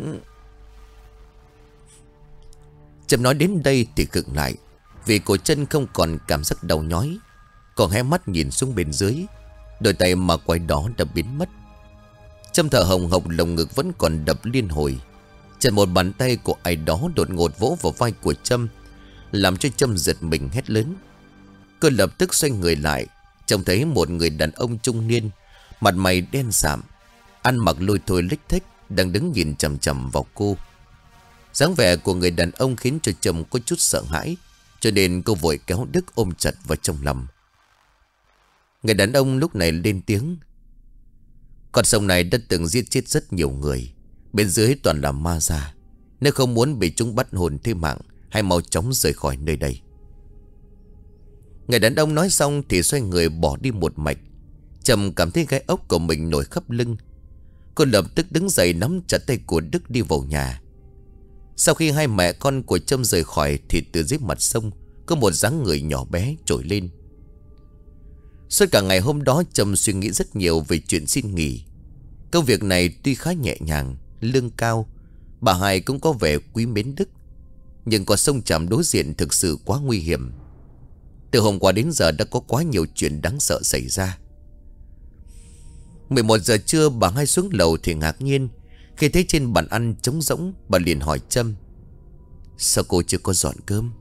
Trâm nói đến đây thì khựng lại, vì cổ chân không còn cảm giác đau nhói. Còn hé mắt nhìn xuống bên dưới, đôi tay mà quay đó đã biến mất. Trâm thở hồng hộc, lồng ngực vẫn còn đập liên hồi. Chợt một bàn tay của ai đó đột ngột vỗ vào vai của Trâm, làm cho Trâm giật mình hét lớn. Cô lập tức xoay người lại, trông thấy một người đàn ông trung niên, mặt mày đen sạm, ăn mặc lôi thôi lếch thếch, đang đứng nhìn chằm chằm vào cô. Dáng vẻ của người đàn ông khiến cho Trâm có chút sợ hãi, cho nên cô vội kéo Đức ôm chặt vào trong lòng. Người đàn ông lúc này lên tiếng. Con sông này đã từng giết chết rất nhiều người, bên dưới toàn là ma già. Nếu không muốn bị chúng bắt hồn thế mạng, hãy mau chóng rời khỏi nơi đây. Người đàn ông nói xong thì xoay người bỏ đi một mạch. Trâm cảm thấy gai ốc của mình nổi khắp lưng. Cô lập tức đứng dậy nắm chặt tay của Đức đi vào nhà. Sau khi hai mẹ con của Trâm rời khỏi thì từ dưới mặt sông có một dáng người nhỏ bé trồi lên. Suốt cả ngày hôm đó Trâm suy nghĩ rất nhiều về chuyện xin nghỉ. Công việc này tuy khá nhẹ nhàng, lương cao, bà hai cũng có vẻ quý mến Đức, nhưng con sông Tràm đối diện thực sự quá nguy hiểm. Từ hôm qua đến giờ đã có quá nhiều chuyện đáng sợ xảy ra. mười một giờ trưa bà hai xuống lầu thì ngạc nhiên khi thấy trên bàn ăn trống rỗng. Bà liền hỏi Trâm. Sao cô chưa có dọn cơm?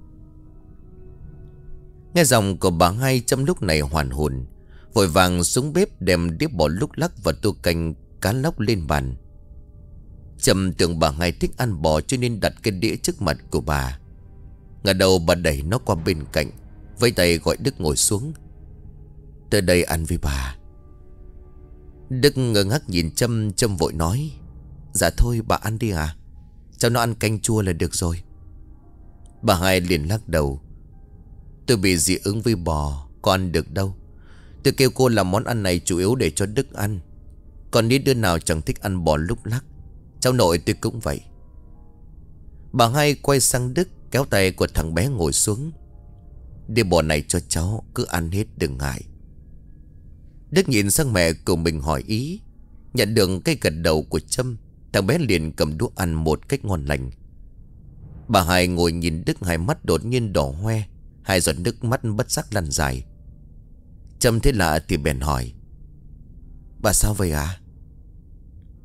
Nghe giọng của bà hai, Trâm lúc này hoàn hồn, vội vàng xuống bếp đem đĩa bò lúc lắc và tô canh cá lóc lên bàn. Trâm tưởng bà hai thích ăn bò cho nên đặt cái đĩa trước mặt của bà. Ngờ đầu bà đẩy nó qua bên cạnh, vẫy tay gọi Đức ngồi xuống. Tới đây ăn với bà. Đức ngơ ngác nhìn Trâm. Trâm vội nói. Dạ thôi bà ăn đi à, cho nó ăn canh chua là được rồi. Bà hai liền lắc đầu. Tôi bị dị ứng với bò, có ăn được đâu. Tôi kêu cô làm món ăn này chủ yếu để cho Đức ăn, còn nếu đứa nào chẳng thích ăn bò lúc lắc. Cháu nội tôi cũng vậy. Bà hai quay sang Đức, kéo tay của thằng bé ngồi xuống. Đĩa bò này cho cháu, cứ ăn hết đừng ngại. Đức nhìn sang mẹ của mình hỏi ý. Nhận được cái gật đầu của Trâm, thằng bé liền cầm đũa ăn một cách ngon lành. Bà hai ngồi nhìn Đức, hai mắt đột nhiên đỏ hoe, hai giọt nước mắt bất giác lăn dài. Trâm thấy lạ thì bèn hỏi. Bà sao vậy à?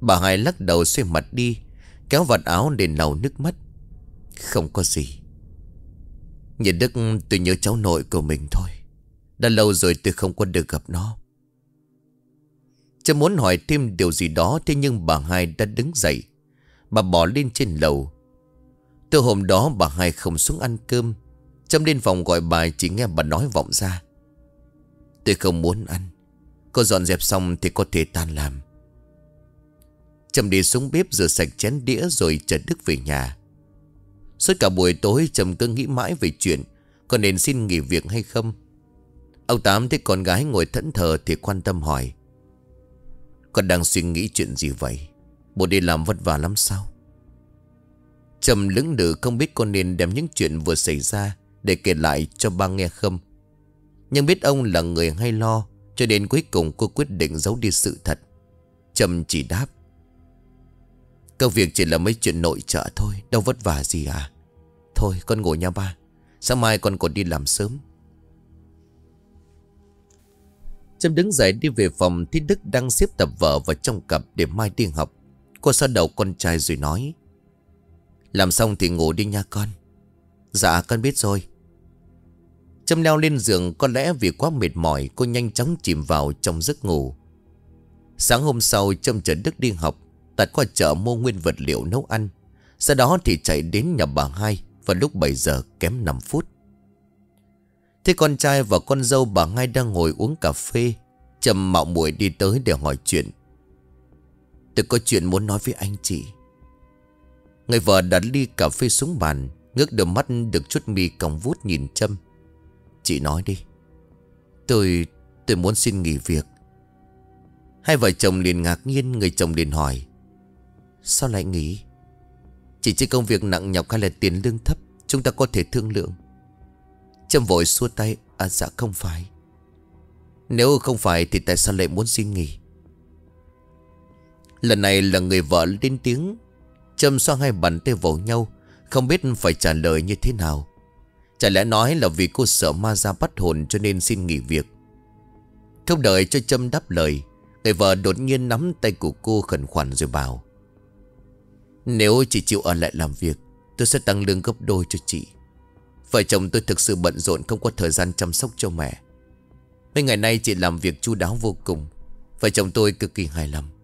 Bà hai lắc đầu xoay mặt đi, kéo vạt áo để lau nước mắt. Không có gì. Nhìn Đức, tôi nhớ cháu nội của mình thôi. Đã lâu rồi tôi không có được gặp nó. Trâm muốn hỏi thêm điều gì đó, thế nhưng bà hai đã đứng dậy. Bà bỏ lên trên lầu. Từ hôm đó bà hai không xuống ăn cơm. Trâm lên phòng gọi bà, chỉ nghe bà nói vọng ra: tôi không muốn ăn. Cô dọn dẹp xong thì có thể tan làm. Trâm đi xuống bếp rửa sạch chén đĩa rồi chở Đức về nhà. Suốt cả buổi tối Trâm cứ nghĩ mãi về chuyện có nên xin nghỉ việc hay không. Ông Tám thấy con gái ngồi thẫn thờ thì quan tâm hỏi: con đang suy nghĩ chuyện gì vậy? Bố đi làm vất vả lắm sao? Trâm lững lự không biết con nên đem những chuyện vừa xảy ra để kể lại cho ba nghe không. Nhưng biết ông là người hay lo, cho nên cuối cùng cô quyết định giấu đi sự thật. Trâm chỉ đáp: công việc chỉ là mấy chuyện nội trợ thôi, đâu vất vả gì à. Thôi con ngủ nha ba, sáng mai con còn đi làm sớm. Trâm đứng dậy đi về phòng thì Đức đang xếp tập vở vào trong cặp để mai đi học. Cô xoa đầu con trai rồi nói: làm xong thì ngủ đi nha con. Dạ con biết rồi. Trâm leo lên giường, có lẽ vì quá mệt mỏi cô nhanh chóng chìm vào trong giấc ngủ. Sáng hôm sau Trâm chở Đức đi học, tạt qua chợ mua nguyên vật liệu nấu ăn. Sau đó thì chạy đến nhà bà hai vào lúc bảy giờ kém năm phút. Thế con trai và con dâu bà hai đang ngồi uống cà phê. Trâm mạo muội đi tới để hỏi chuyện. tôi có chuyện muốn nói với anh chị. Người vợ đặt ly cà phê xuống bàn, ngước đôi mắt được chút mi cong vút nhìn Trâm. Chị nói đi. Tôi, tôi muốn xin nghỉ việc. Hai vợ chồng liền ngạc nhiên. Người chồng liền hỏi: sao lại nghỉ? Chỉ chỉ công việc nặng nhọc hay là tiền lương thấp? Chúng ta có thể thương lượng. Trâm vội xua tay: À dạ không phải. Nếu không phải thì tại sao lại muốn xin nghỉ? Lần này là người vợ lên tiếng. Trâm xoa hai bàn tay vào nhau, không biết phải trả lời như thế nào. Chả lẽ nói là vì cô sợ ma ra bắt hồn cho nên xin nghỉ việc? Không đợi cho Trâm đáp lời, người vợ đột nhiên nắm tay của cô khẩn khoản rồi bảo: nếu chị chịu ở lại làm việc, tôi sẽ tăng lương gấp đôi cho chị. Vợ chồng tôi thực sự bận rộn, không có thời gian chăm sóc cho mẹ. Mấy ngày nay chị làm việc chu đáo vô cùng. Vợ chồng tôi cực kỳ hài lòng.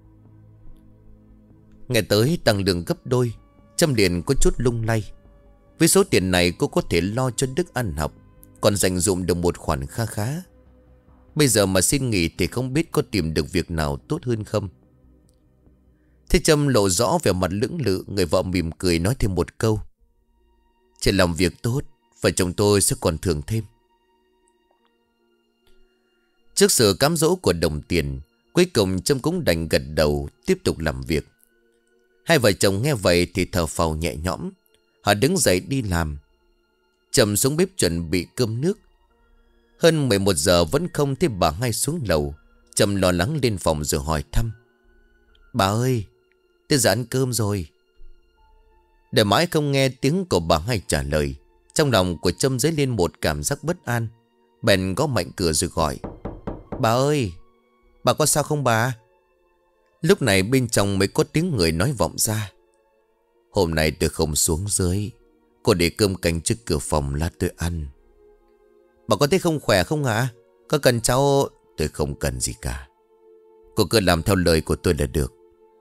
Nghe tới tăng lương gấp đôi, Trâm liền có chút lung lay. Với số tiền này cô có thể lo cho Đức ăn học, còn dành dụm được một khoản kha khá. Bây giờ mà xin nghỉ thì không biết có tìm được việc nào tốt hơn không. Thế Trâm lộ rõ vẻ mặt lưỡng lự. Người vợ mỉm cười nói thêm một câu: chị làm việc tốt, vợ chồng tôi sẽ còn thưởng thêm. Trước sự cám dỗ của đồng tiền, cuối cùng Trâm cũng đành gật đầu tiếp tục làm việc. Hai vợ chồng nghe vậy thì thở phào nhẹ nhõm. Họ đứng dậy đi làm. Trâm xuống bếp chuẩn bị cơm nước. Hơn mười một giờ vẫn không thấy bà hai xuống lầu. Trâm lo lắng lên phòng rồi hỏi thăm: bà ơi, tôi ra ăn cơm rồi. Để mãi không nghe tiếng của bà hai trả lời, trong lòng của Trâm dấy lên một cảm giác bất an. Bèn gõ mạnh cửa rồi gọi: bà ơi, bà có sao không bà? Lúc này bên trong mới có tiếng người nói vọng ra: hôm nay tôi không xuống dưới, cô để cơm canh trước cửa phòng lát tôi ăn. Bà có thấy không khỏe không hả? Có cần cháu? Tôi không cần gì cả, cô cứ làm theo lời của tôi là được.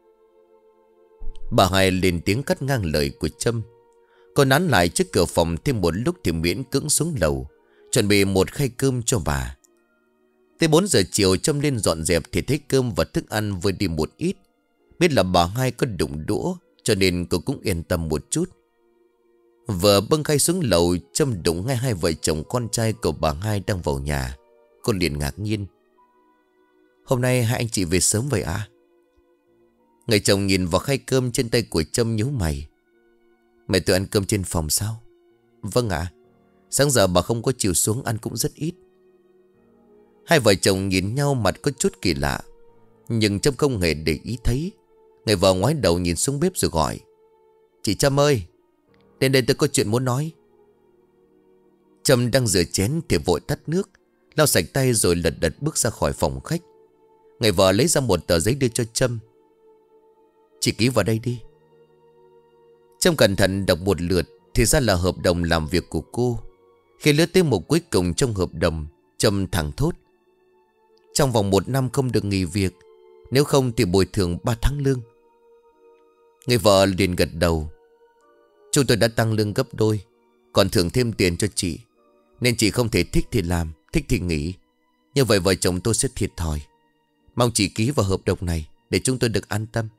Bà hai lên tiếng cắt ngang lời của Trâm. Cô nán lại trước cửa phòng thêm một lúc thì miễn cưỡng xuống lầu, chuẩn bị một khay cơm cho bà. Tới bốn giờ chiều Trâm lên dọn dẹp thì thấy cơm và thức ăn vừa đi một ít. Biết là bà hai có đụng đũa cho nên cô cũng yên tâm một chút. Vừa bưng khay xuống lầu, Trâm đụng ngay hai vợ chồng con trai của bà hai đang vào nhà. Cô liền ngạc nhiên: hôm nay hai anh chị về sớm vậy à? Người chồng nhìn vào khay cơm trên tay của Trâm nhíu mày: mẹ tôi ăn cơm trên phòng sao? Vâng ạ. Sáng giờ bà không có chịu xuống ăn cũng rất ít. Hai vợ chồng nhìn nhau mặt có chút kỳ lạ, nhưng Trâm không hề để ý thấy. Người vợ ngoái đầu nhìn xuống bếp rồi gọi: chị Trâm ơi, lên đây tôi có chuyện muốn nói. Trâm đang rửa chén thì vội tắt nước, lau sạch tay rồi lật đật bước ra khỏi phòng khách. Người vợ lấy ra một tờ giấy đưa cho Trâm: Chị ký vào đây đi. Trâm cẩn thận đọc một lượt thì ra là hợp đồng làm việc của cô. Khi lướt tới mục cuối cùng trong hợp đồng, Trâm thẳng thốt: trong vòng một năm không được nghỉ việc, nếu không thì bồi thường ba tháng lương. Người vợ liền gật đầu: chúng tôi đã tăng lương gấp đôi, còn thưởng thêm tiền cho chị, nên chị không thể thích thì làm, thích thì nghỉ. Như vậy vợ chồng tôi sẽ thiệt thòi. Mong chị ký vào hợp đồng này để chúng tôi được an tâm.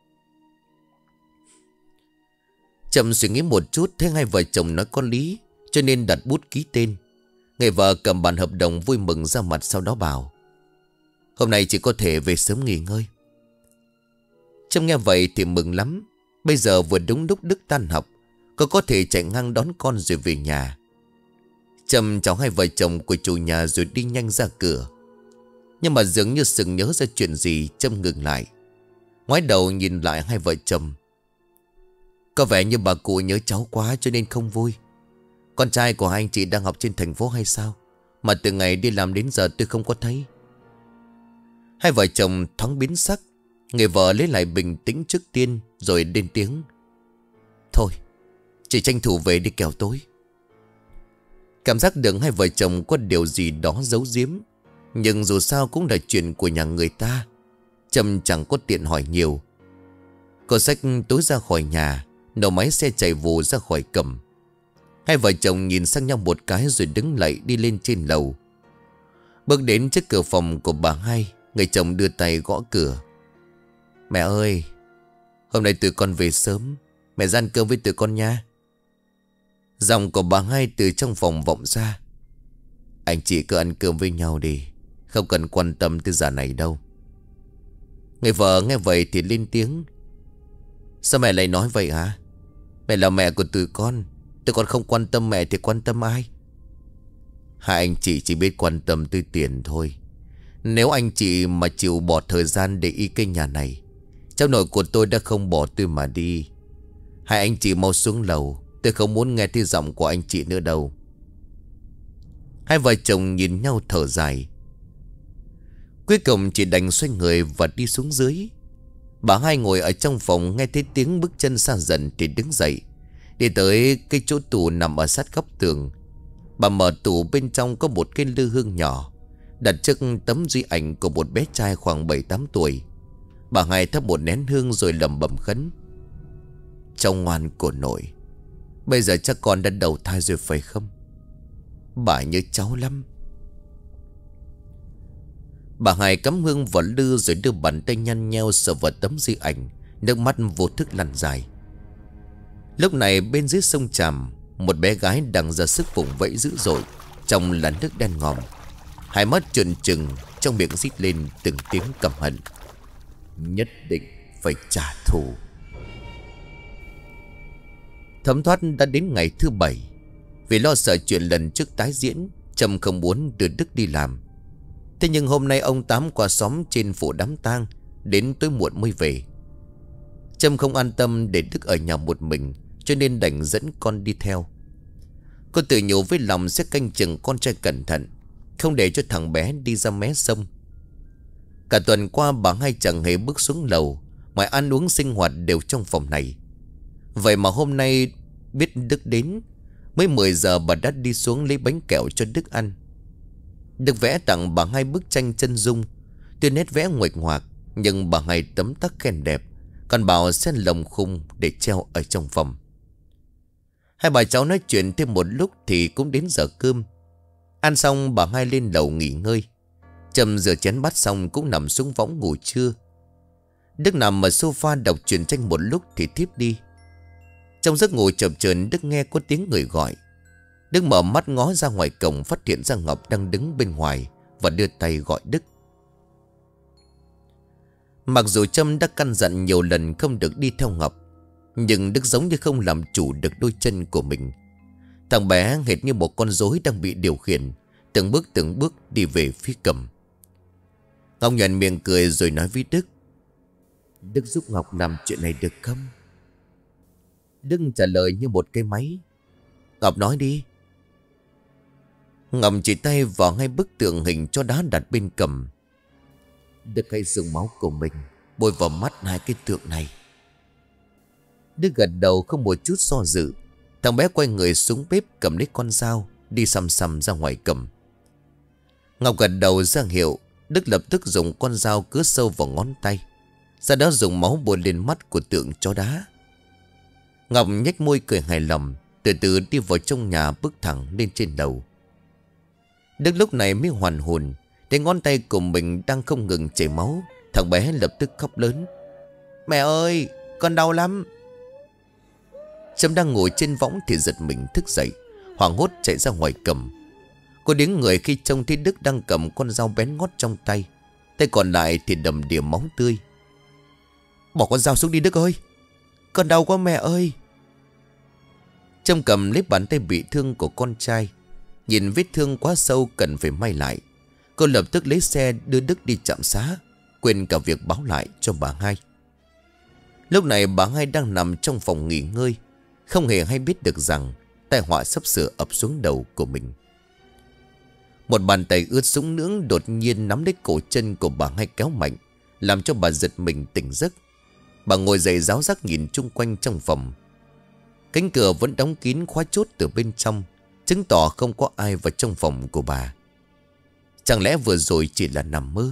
Trâm suy nghĩ một chút, thấy hai vợ chồng nói có lý, cho nên đặt bút ký tên. Người vợ cầm bản hợp đồng vui mừng ra mặt, sau đó bảo: hôm nay chị có thể về sớm nghỉ ngơi. Trâm nghe vậy thì mừng lắm. Bây giờ vừa đúng lúc Đức tan học, cô có thể chạy ngang đón con rồi về nhà. Trâm chào hai vợ chồng của chủ nhà rồi đi nhanh ra cửa. Nhưng mà dường như sừng nhớ ra chuyện gì, Trâm ngừng lại, ngoái đầu nhìn lại hai vợ chồng. Có vẻ như bà cụ nhớ cháu quá cho nên không vui. Con trai của hai anh chị đang học trên thành phố hay sao, mà từ ngày đi làm đến giờ tôi không có thấy. Hai vợ chồng thoáng biến sắc. Người vợ lấy lại bình tĩnh trước tiên rồi lên tiếng: thôi, chị tranh thủ về đi kẻo tối. Cảm giác được hai vợ chồng có điều gì đó giấu giếm, nhưng dù sao cũng là chuyện của nhà người ta, Trâm chẳng có tiện hỏi nhiều. Cô xách túi ra khỏi nhà, nổ máy xe chạy vù ra khỏi cầm. Hai vợ chồng nhìn sang nhau một cái rồi đứng lại đi lên trên lầu. Bước đến trước cửa phòng của bà hai, người chồng đưa tay gõ cửa. Mẹ ơi, hôm nay tụi con về sớm, mẹ ra ăn cơm với tụi con nha. Giọng của bà hai từ trong phòng vọng ra. Anh chị cứ ăn cơm với nhau đi, không cần quan tâm tới giờ này đâu. Người vợ nghe vậy thì lên tiếng: sao mẹ lại nói vậy hả? Mẹ là mẹ của tụi con, tụi con không quan tâm mẹ thì quan tâm ai? Hai anh chị chỉ biết quan tâm tới tiền thôi. Nếu anh chị mà chịu bỏ thời gian để y cái nhà này, cháu nội của tôi đã không bỏ tôi mà đi. Hai anh chị mau xuống lầu, tôi không muốn nghe tiếng giọng của anh chị nữa đâu. Hai vợ chồng nhìn nhau thở dài. Cuối cùng chị đành xoay người và đi xuống dưới. Bà hai ngồi ở trong phòng, nghe thấy tiếng bước chân xa dần thì đứng dậy, đi tới cái chỗ tủ nằm ở sát góc tường. Bà mở tủ, bên trong có một cái lư hương nhỏ, đặt trước tấm di ảnh của một bé trai khoảng bảy tám tuổi. Bà hai thắp một nén hương rồi lẩm bẩm khấn: cháu ngoan của nội, bây giờ chắc con đã đầu thai rồi phải không? Bà nhớ cháu lắm. Bà hai cắm hương vào lư rồi đưa bàn tay nhăn nheo sờ vào tấm di ảnh, nước mắt vô thức lăn dài. Lúc này bên dưới sông Tràm, một bé gái đang ra sức vùng vẫy dữ dội trong làn nước đen ngòm, hai mắt trợn trừng, trong miệng rít lên từng tiếng căm hận: nhất định phải trả thù. Thấm thoát đã đến ngày thứ bảy. Vì lo sợ chuyện lần trước tái diễn, Trâm không muốn đưa Đức đi làm. Thế nhưng hôm nay ông Tám qua xóm trên phủ đám tang, đến tối muộn mới về. Trâm không an tâm để Đức ở nhà một mình, cho nên đành dẫn con đi theo. Cô tự nhủ với lòng sẽ canh chừng con trai cẩn thận, không để cho thằng bé đi ra mé sông. Cả tuần qua bà hai chẳng hề bước xuống lầu, mọi ăn uống sinh hoạt đều trong phòng này. Vậy mà hôm nay biết Đức đến, mới mười giờ bà đã đi xuống lấy bánh kẹo cho Đức ăn. Đức vẽ tặng bà hai bức tranh chân dung, tuy nét vẽ nguệch ngoạc, nhưng bà hai tấm tắc khen đẹp, còn bảo sẽ lồng khung để treo ở trong phòng. Hai bà cháu nói chuyện thêm một lúc thì cũng đến giờ cơm. Ăn xong bà hai lên lầu nghỉ ngơi. Trâm rửa chén bát xong cũng nằm xuống võng ngủ trưa. Đức nằm ở sofa đọc truyện tranh một lúc thì thiếp đi. Trong giấc ngủ chập chờn, Đức nghe có tiếng người gọi. Đức mở mắt ngó ra ngoài cổng, phát hiện ra Ngọc đang đứng bên ngoài và đưa tay gọi Đức. Mặc dù Trâm đã căn dặn nhiều lần không được đi theo Ngọc, nhưng Đức giống như không làm chủ được đôi chân của mình. Thằng bé hệt như một con rối đang bị điều khiển, từng bước từng bước đi về phía cầm. Ngọc nhoẻn miệng cười rồi nói với Đức: Đức giúp Ngọc làm chuyện này được không? Đức trả lời như một cái máy: Ngọc nói đi. Ngọc chỉ tay vào ngay bức tượng hình cho đá đặt bên cầm. Đức hãy dùng máu của mình bôi vào mắt hai cái tượng này. Đức gật đầu không một chút do dự. Thằng bé quay người xuống bếp cầm lấy con dao, đi xăm xăm ra ngoài cầm. Ngọc gật đầu ra hiệu. Đức lập tức dùng con dao cứa sâu vào ngón tay, sau đó dùng máu bôi lên mắt của tượng chó đá. Ngọc nhếch môi cười hài lòng, từ từ đi vào trong nhà, bước thẳng lên trên lầu. Đức lúc này mới hoàn hồn, thấy ngón tay của mình đang không ngừng chảy máu. Thằng bé lập tức khóc lớn: "Mẹ ơi, con đau lắm!" Trâm đang ngồi trên võng thì giật mình thức dậy, hoảng hốt chạy ra ngoài cầm. Cô đứng người khi trông thấy Đức đang cầm con dao bén ngót trong tay, tay còn lại thì đầm đìa máu tươi. "Bỏ con dao xuống đi Đức ơi, con đau quá mẹ ơi!" Trâm cầm lấy bàn tay bị thương của con trai, nhìn vết thương quá sâu cần phải may lại. Cô lập tức lấy xe đưa Đức đi trạm xá, quên cả việc báo lại cho bà hai. Lúc này bà hai đang nằm trong phòng nghỉ ngơi, không hề hay biết được rằng tai họa sắp sửa ập xuống đầu của mình. Một bàn tay ướt sũng nướng đột nhiên nắm lấy cổ chân của bà hai kéo mạnh, làm cho bà giật mình tỉnh giấc. Bà ngồi dậy ráo rác nhìn chung quanh trong phòng. Cánh cửa vẫn đóng kín khóa chốt từ bên trong, chứng tỏ không có ai vào trong phòng của bà. Chẳng lẽ vừa rồi chỉ là nằm mơ?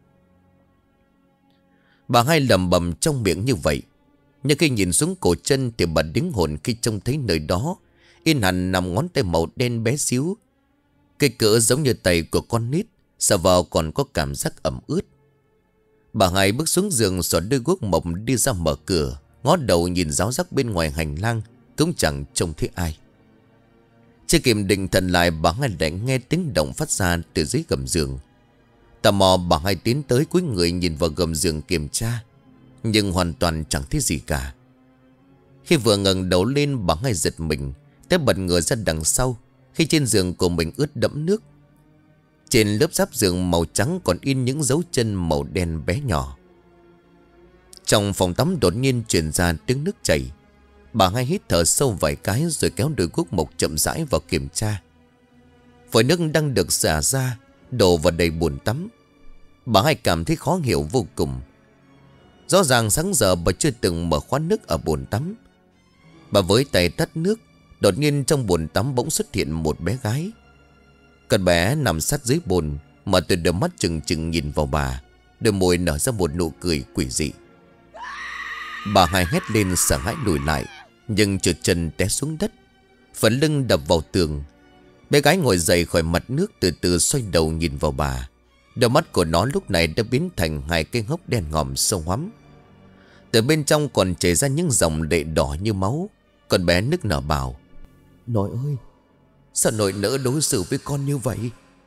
Bà hai lẩm bẩm trong miệng như vậy, nhưng khi nhìn xuống cổ chân thì bà đứng hồn khi trông thấy nơi đó in hẳn nằm ngón tay màu đen bé xíu, cái cỡ giống như tay của con nít, sờ vào còn có cảm giác ẩm ướt. Bà hai bước xuống giường, xỏ đôi guốc mộng đi ra mở cửa, ngó đầu nhìn ráo rác bên ngoài hành lang, cũng chẳng trông thấy ai. Chưa kịp định thần lại, bà hai lại nghe tiếng động phát ra từ dưới gầm giường. Tò mò bà hai tiến tới cúi người nhìn vào gầm giường kiểm tra, nhưng hoàn toàn chẳng thấy gì cả. Khi vừa ngẩng đầu lên, bà hai giật mình, té bật ngửa ra đằng sau khi trên giường của mình ướt đẫm nước. Trên lớp giáp giường màu trắng còn in những dấu chân màu đen bé nhỏ. Trong phòng tắm đột nhiên truyền ra tiếng nước chảy. Bà hai hít thở sâu vài cái rồi kéo đôi guốc mộc chậm rãi vào kiểm tra. Vòi nước đang được xả ra đổ vào đầy bồn tắm. Bà hai cảm thấy khó hiểu vô cùng. Rõ ràng sáng giờ bà chưa từng mở khóa nước ở bồn tắm. Bà với tay tắt nước, đột nhiên trong bồn tắm bỗng xuất hiện một bé gái. Con bé nằm sát dưới bồn, mà từ đôi mắt trừng trừng nhìn vào bà, đôi môi nở ra một nụ cười quỷ dị. Bà hai hét lên sợ hãi lùi lại, nhưng trượt chân té xuống đất, phần lưng đập vào tường. Bé gái ngồi dậy khỏi mặt nước, từ từ xoay đầu nhìn vào bà. Đôi mắt của nó lúc này đã biến thành hai cái hốc đen ngòm sâu hoắm. Từ bên trong còn chảy ra những dòng lệ đỏ như máu. Con bé nức nở bảo: "Nội ơi, sao nội nỡ đối xử với con như vậy?"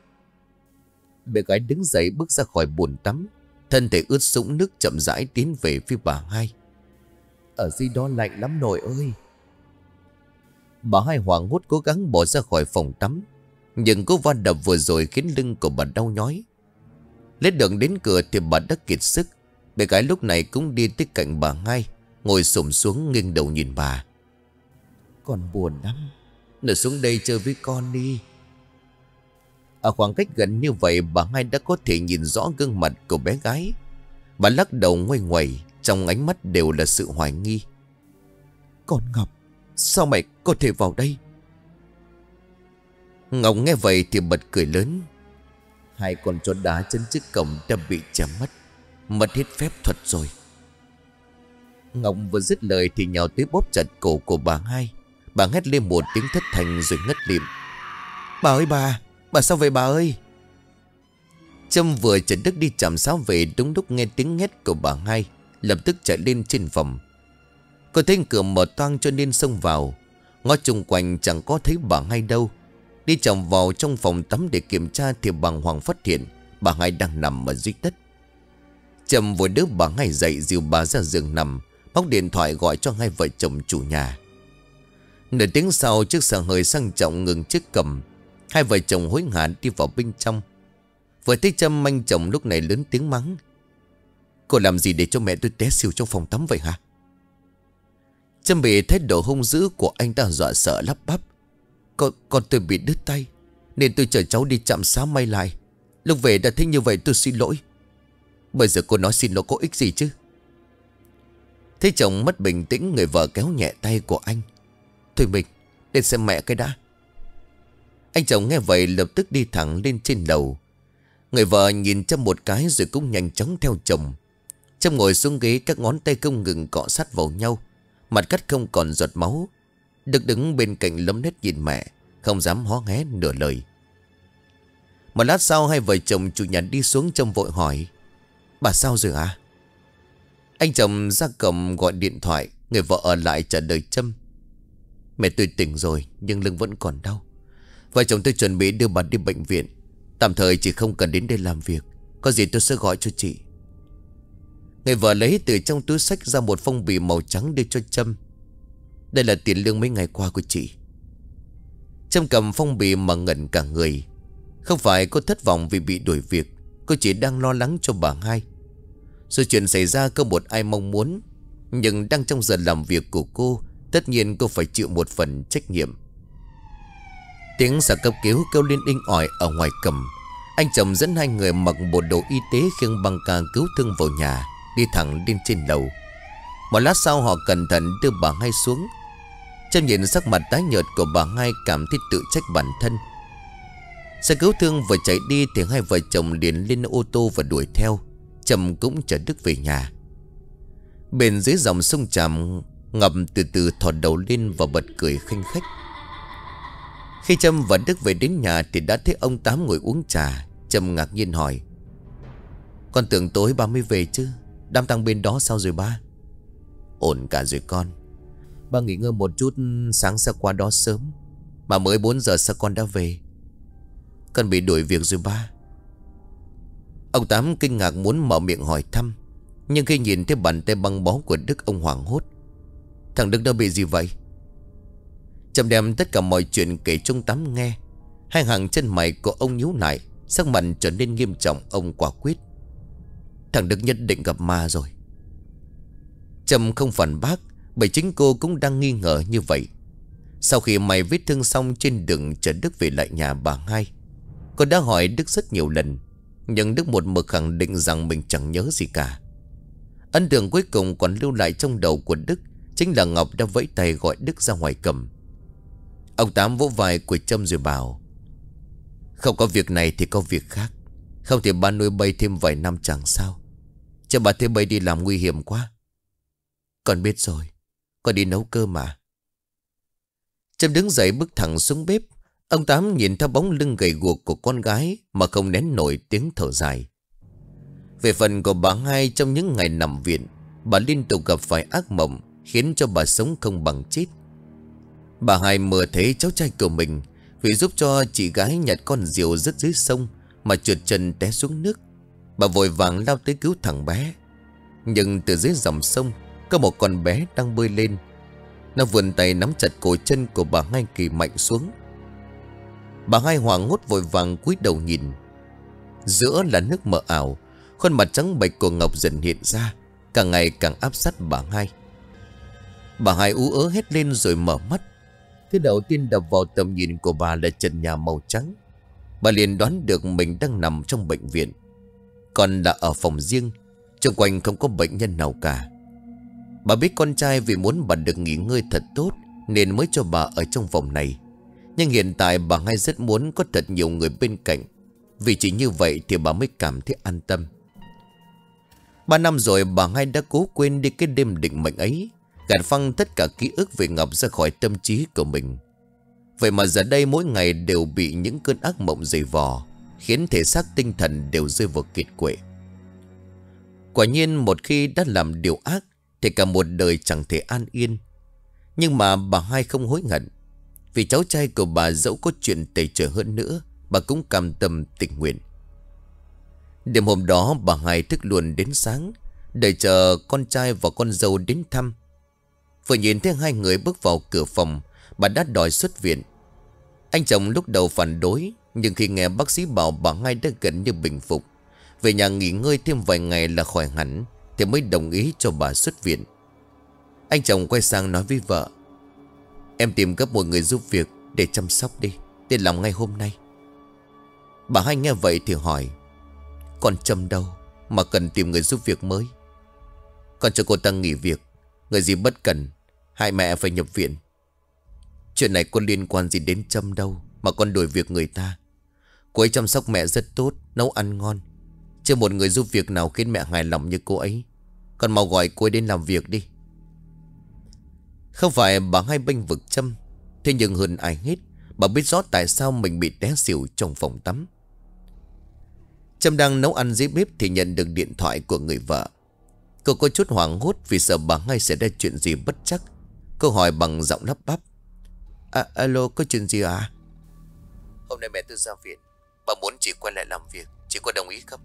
Bé gái đứng dậy bước ra khỏi bồn tắm, thân thể ướt sũng nước chậm rãi tiến về phía bà hai. "Ở dưới đó lạnh lắm nội ơi." Bà hai hoảng hốt cố gắng bỏ ra khỏi phòng tắm, nhưng cú va đập vừa rồi khiến lưng của bà đau nhói. Lên đường đến cửa thì bà đã kiệt sức. Bé gái lúc này cũng đi tới cạnh bà hai, ngồi xổm xuống nghiêng đầu nhìn bà. "Con buồn lắm, nở xuống đây chơi với con đi." Ở khoảng cách gần như vậy, bà hai đã có thể nhìn rõ gương mặt của bé gái. Bà lắc đầu ngoay ngoẩy, trong ánh mắt đều là sự hoài nghi. "Con Ngọc, sao mày có thể vào đây?" Ngọc nghe vậy thì bật cười lớn. "Hai con chó đá chân trước cổng đã bị chém mất, mất hết phép thuật rồi." Ngọc vừa dứt lời thì nhào tới bóp chặt cổ của bà hai. Bà hét lên một tiếng thất thanh rồi ngất lịm. "Bà ơi bà, bà sao vậy bà ơi?" Trâm vừa chở Đức đi trạm xá về, đúng lúc nghe tiếng hét của bà hai, lập tức chạy lên trên phòng. Cô thấy cửa mở toang cho nên xông vào. Ngó chung quanh chẳng có thấy bà hai đâu. Đi chồng vào trong phòng tắm để kiểm tra thì bàng hoàng phát hiện bà hai đang nằm ở dưới đất. Trâm vội đỡ bà hai dậy, dìu bà ra giường nằm, móc điện thoại gọi cho hai vợ chồng chủ nhà. Nửa tiếng sau, chiếc xe hơi sang trọng ngừng trước cầm. Hai vợ chồng hối hả đi vào bên trong. Vừa thấy Trâm, anh chồng lúc này lớn tiếng mắng: "Cô làm gì để cho mẹ tôi té xỉu trong phòng tắm vậy hả?" Trâm bị thái độ hung dữ của anh ta dọa sợ lắp bắp: Con, con tôi bị đứt tay nên tôi chở cháu đi trạm xá may lại. Lúc về đã thấy như vậy tôi xin lỗi. Bây giờ cô nói xin lỗi có ích gì chứ?" Thấy chồng mất bình tĩnh, người vợ kéo nhẹ tay của anh. Thôi mình lên xem mẹ cái đã. Anh chồng nghe vậy lập tức đi thẳng lên trên lầu. Người vợ nhìn Trâm một cái rồi cũng nhanh chóng theo chồng. Trâm ngồi xuống ghế, các ngón tay không ngừng cọ sát vào nhau, mặt cắt không còn giọt máu. Đức đứng bên cạnh lấm nét nhìn mẹ, không dám hó hé nửa lời. Một lát sau hai vợ chồng chủ nhà đi xuống. Trâm vội hỏi: Bà sao rồi à? Anh chồng ra cầm gọi điện thoại. Người vợ ở lại trả lời Trâm: Mẹ tôi tỉnh rồi nhưng lưng vẫn còn đau. Vợ chồng tôi chuẩn bị đưa bà đi bệnh viện. Tạm thời chị không cần đến đây làm việc, có gì tôi sẽ gọi cho chị. Người vợ lấy từ trong túi xách ra một phong bì màu trắng đưa cho Trâm. Đây là tiền lương mấy ngày qua của chị. Trâm cầm phong bì mà ngẩn cả người. Không phải cô thất vọng vì bị đuổi việc, cô chỉ đang lo lắng cho bà hai. Sự chuyện xảy ra không một ai mong muốn, nhưng đang trong giờ làm việc của cô, tất nhiên cô phải chịu một phần trách nhiệm. Tiếng xe cấp cứu kêu lên inh ỏi ở ngoài cầm. Anh chồng dẫn hai người mặc bộ đồ y tế khiêng băng ca cứu thương vào nhà, đi thẳng lên trên lầu. Một lát sau họ cẩn thận đưa bà hai xuống. Trâm nhìn sắc mặt tái nhợt của bà hai, cảm thấy tự trách bản thân. Xe cứu thương vừa chạy đi thì hai vợ chồng liền lên ô tô và đuổi theo. Trâm cũng chở Đức về nhà. Bên dưới dòng sông Tràm, Ngọc từ từ thò đầu lên và bật cười khanh khách. Khi Trâm và Đức về đến nhà thì đã thấy ông Tám ngồi uống trà. Trâm ngạc nhiên hỏi: Con tưởng tối ba mới về chứ, đám tang bên đó sao rồi ba? Ổn cả rồi con. Ba nghỉ ngơi một chút, sáng sẽ qua đó sớm. Mà mới bốn giờ sao con đã về? Con bị đuổi việc rồi ba. Ông Tám kinh ngạc muốn mở miệng hỏi thăm, nhưng khi nhìn thấy bàn tay băng bó của Đức, ông hoảng hốt. Thằng Đức đã bị gì vậy? Trâm đem tất cả mọi chuyện kể cho ông Tám nghe. Hai hàng chân mày của ông nhíu lại, sắc mặt trở nên nghiêm trọng. Ông quả quyết: Thằng Đức nhất định gặp ma rồi. Trâm không phản bác, bởi chính cô cũng đang nghi ngờ như vậy. Sau khi mày vết thương xong trên đường chở Đức về lại nhà bà hai, cô đã hỏi Đức rất nhiều lần, nhưng Đức một mực khẳng định rằng mình chẳng nhớ gì cả. Ấn tượng cuối cùng còn lưu lại trong đầu của Đức chính là Ngọc đã vẫy tay gọi Đức ra ngoài cầm. Ông Tám vỗ vai của Trâm rồi bảo: Không có việc này thì có việc khác. Không thể ba nuôi bay thêm vài năm chẳng sao, cho bà thêm bay đi làm nguy hiểm quá. Con biết rồi, con đi nấu cơm mà. Trâm đứng dậy bước thẳng xuống bếp. Ông Tám nhìn theo bóng lưng gầy guộc của con gái mà không nén nổi tiếng thở dài. Về phần của bà hai, trong những ngày nằm viện, bà liên tục gặp phải ác mộng khiến cho bà sống không bằng chết. Bà hai mơ thấy cháu trai của mình vì giúp cho chị gái nhặt con diều rớt dưới sông mà trượt chân té xuống nước. Bà vội vàng lao tới cứu thằng bé. Nhưng từ dưới dòng sông có một con bé đang bơi lên. Nó vươn tay nắm chặt cổ chân của bà hai kỳ mạnh xuống. Bà hai hoảng hốt vội vàng cúi đầu nhìn. Giữa là nước mờ ảo, khuôn mặt trắng bệch của Ngọc dần hiện ra, càng ngày càng áp sát bà hai. Bà hai ú ớ hét lên rồi mở mắt. Thứ đầu tiên đập vào tầm nhìn của bà là trần nhà màu trắng. Bà liền đoán được mình đang nằm trong bệnh viện, còn là ở phòng riêng, xung quanh không có bệnh nhân nào cả. Bà biết con trai vì muốn bà được nghỉ ngơi thật tốt nên mới cho bà ở trong phòng này. Nhưng hiện tại bà hai rất muốn có thật nhiều người bên cạnh, vì chỉ như vậy thì bà mới cảm thấy an tâm. Ba năm rồi bà hai đã cố quên đi cái đêm định mệnh ấy, gạt phăng tất cả ký ức về Ngọc ra khỏi tâm trí của mình. Vậy mà giờ đây mỗi ngày đều bị những cơn ác mộng dày vò, khiến thể xác tinh thần đều rơi vào kiệt quệ. Quả nhiên một khi đã làm điều ác thì cả một đời chẳng thể an yên. Nhưng mà bà hai không hối hận, vì cháu trai của bà dẫu có chuyện tệ trở hơn nữa, bà cũng cam tâm tình nguyện. Đêm hôm đó bà hai thức luôn đến sáng, đợi chờ con trai và con dâu đến thăm. Vừa nhìn thấy hai người bước vào cửa phòng, bà đã đòi xuất viện. Anh chồng lúc đầu phản đối, nhưng khi nghe bác sĩ bảo bà hai đã gần như bình phục, về nhà nghỉ ngơi thêm vài ngày là khỏi hẳn, thì mới đồng ý cho bà xuất viện. Anh chồng quay sang nói với vợ: Em tìm gấp một người giúp việc để chăm sóc đi, để làm ngay hôm nay. Bà hai nghe vậy thì hỏi: Con Trâm đâu mà cần tìm người giúp việc mới? Con cho cô ta nghỉ việc, Người gì bất cẩn hai mẹ phải nhập viện. Chuyện này có liên quan gì đến Trâm đâu mà con đuổi việc người ta. Cô ấy chăm sóc mẹ rất tốt, nấu ăn ngon. Chưa một người giúp việc nào khiến mẹ hài lòng như cô ấy. Con mau gọi cô ấy đến làm việc đi. Không phải bà hai bênh vực Trâm, thế nhưng hơn ai hết, bà biết rõ tại sao mình bị té xỉu trong phòng tắm. Trâm đang nấu ăn dưới bếp thì nhận được điện thoại của người vợ. Cô có chút hoảng hốt vì sợ bà hai sẽ ra chuyện gì bất trắc. Cô hỏi bằng giọng lắp bắp. À, alo, có chuyện gì à? Hôm nay mẹ tôi ra viện, bà muốn chị quay lại làm việc, chị có đồng ý không?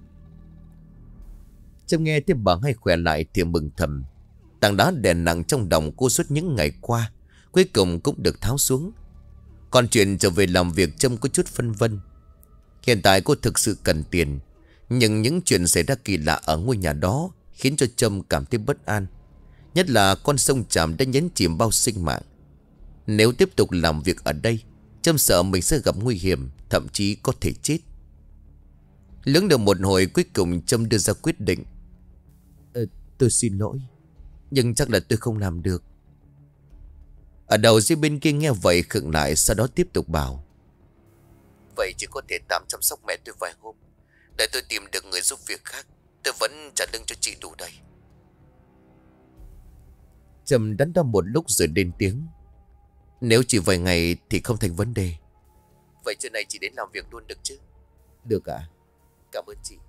Trâm nghe thấy bà hai khỏe lại thì mừng thầm. Tảng đá đè nặng trong lòng cô suốt những ngày qua cuối cùng cũng được tháo xuống. Còn chuyện trở về làm việc Trâm có chút phân vân. Hiện tại cô thực sự cần tiền, nhưng những chuyện xảy ra kỳ lạ ở ngôi nhà đó khiến cho Trâm cảm thấy bất an. Nhất là con sông Tràm đã nhấn chìm bao sinh mạng. Nếu tiếp tục làm việc ở đây, Trâm sợ mình sẽ gặp nguy hiểm, thậm chí có thể chết. Lưỡng được một hồi cuối cùng Trâm đưa ra quyết định. Ờ, tôi xin lỗi, nhưng chắc là tôi không làm được. Ở đầu dưới bên kia nghe vậy khựng lại, sau đó tiếp tục bảo. Vậy chỉ có thể tạm chăm sóc mẹ tôi vài hôm, để tôi tìm được người giúp việc khác. Tôi vẫn trả lương cho chị đủ đầy. Trâm đắn đo một lúc rồi lên tiếng. Nếu chỉ vài ngày thì không thành vấn đề. Vậy trưa nay chị đến làm việc luôn được chứ? Được ạ. Cảm ơn chị.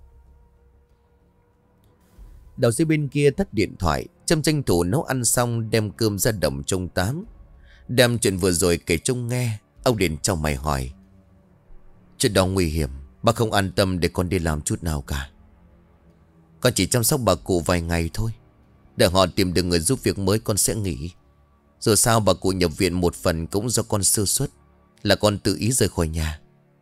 Đầu dây bên kia tắt điện thoại. Trâm tranh thủ nấu ăn xong đem cơm ra đồng trông tám. Đem chuyện vừa rồi kể trông nghe. Ông Điền trong mày hỏi. Chuyện đó nguy hiểm, bà không an tâm để con đi làm chút nào cả. Con chỉ chăm sóc bà cụ vài ngày thôi. Để họ tìm được người giúp việc mới con sẽ nghỉ. Dù sao bà cụ nhập viện một phần cũng do con sơ suất, là con tự ý rời khỏi nhà.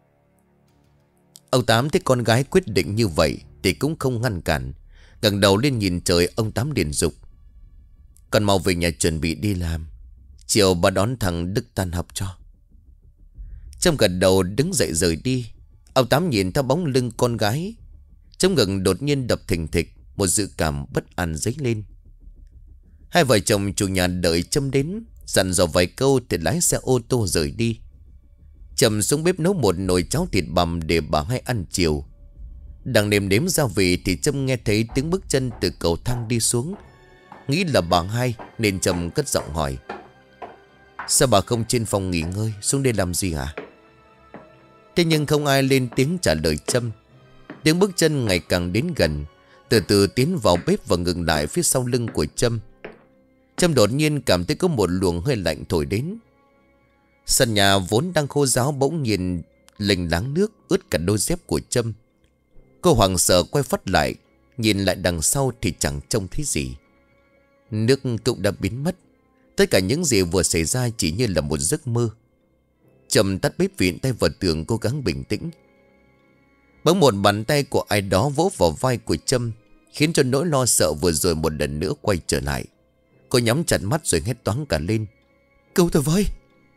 Ông Tám thấy con gái quyết định như vậy thì cũng không ngăn cản. Ngẩng đầu lên nhìn trời, ông Tám liền dục. Con mau về nhà chuẩn bị đi làm, chiều bà đón thằng Đức tan học cho. Trâm gật đầu đứng dậy rời đi. Ông Tám nhìn theo bóng lưng con gái, trong ngực đột nhiên đập thình thịch. Một dự cảm bất an dấy lên. Hai vợ chồng chủ nhà đợi Trâm đến, dặn dò vài câu thì lái xe ô tô rời đi. Trâm xuống bếp nấu một nồi cháo thịt bằm để bà hai ăn chiều. Đang nêm nếm gia vị thì Trâm nghe thấy tiếng bước chân từ cầu thang đi xuống. Nghĩ là bà hai nên Trâm cất giọng hỏi. Sao bà không trên phòng nghỉ ngơi, xuống đây làm gì hả? Thế nhưng không ai lên tiếng trả lời Trâm. Tiếng bước chân ngày càng đến gần, từ từ tiến vào bếp và ngừng lại phía sau lưng của Trâm. Trâm đột nhiên cảm thấy có một luồng hơi lạnh thổi đến. Sân nhà vốn đang khô ráo bỗng nhiên lênh láng nước ướt cả đôi dép của Trâm. Cô hoảng sợ quay phát lại, nhìn lại đằng sau thì chẳng trông thấy gì. Nước cũng đã biến mất. Tất cả những gì vừa xảy ra chỉ như là một giấc mơ. Trâm tắt bếp, vịn tay vào tường cố gắng bình tĩnh. Bỗng một bàn tay của ai đó vỗ vào vai của Trâm, khiến cho nỗi lo sợ vừa rồi một lần nữa quay trở lại. Cô nhắm chặt mắt rồi hét toáng cả lên. Cứu tôi với!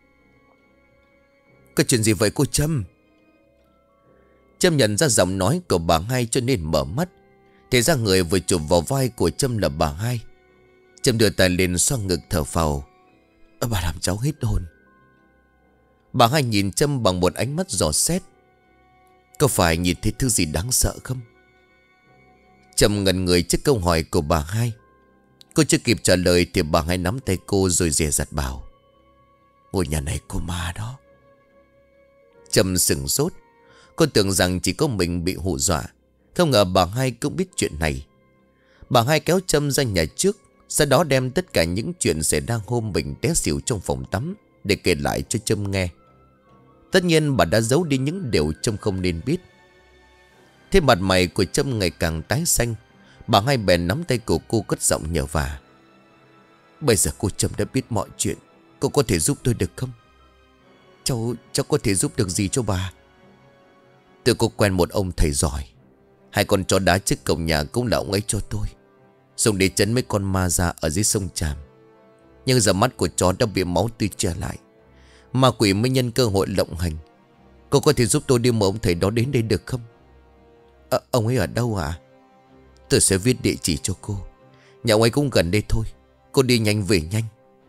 Có chuyện gì vậy cô Trâm? Trâm nhận ra giọng nói của bà hai cho nên mở mắt. Thì ra người vừa chụp vào vai của Trâm là bà hai. Trâm đưa tay lên xoa ngực thở phào. Bà làm cháu hết hồn. Bà hai nhìn Trâm bằng một ánh mắt dò xét. Có phải nhìn thấy thứ gì đáng sợ không? Trâm ngẩn người trước câu hỏi của bà hai. Cô chưa kịp trả lời thì bà hai nắm tay cô rồi dè dặt bảo. Ngôi nhà này có ma đó. Trâm sửng sốt. Cô tưởng rằng chỉ có mình bị hù dọa, không ngờ bà hai cũng biết chuyện này. Bà hai kéo Trâm ra nhà trước, sau đó đem tất cả những chuyện xảy ra hôm mình té xỉu trong phòng tắm để kể lại cho Trâm nghe. Tất nhiên bà đã giấu đi những điều Trâm không nên biết. Thế mặt mày của Trâm ngày càng tái xanh. Bà hai bèn nắm tay của cô cất giọng nhờ vả. Bây giờ cô Trâm đã biết mọi chuyện, cô có thể giúp tôi được không? Cháu, cháu có thể giúp được gì cho bà? Tôi có quen một ông thầy giỏi. Hai con chó đá trước cổng nhà cũng là ông ấy cho tôi, dùng để trấn mấy con ma ra ở dưới sông Tràm. Nhưng giờ mắt của chó đã bị máu tươi che lại, ma quỷ mới nhân cơ hội lộng hành. Cô có thể giúp tôi đi mời ông thầy đó đến đây được không? À, ông ấy ở đâu à? Tôi sẽ viết địa chỉ cho cô. Nhà ông ấy cũng gần đây thôi. Cô đi nhanh về nhanh.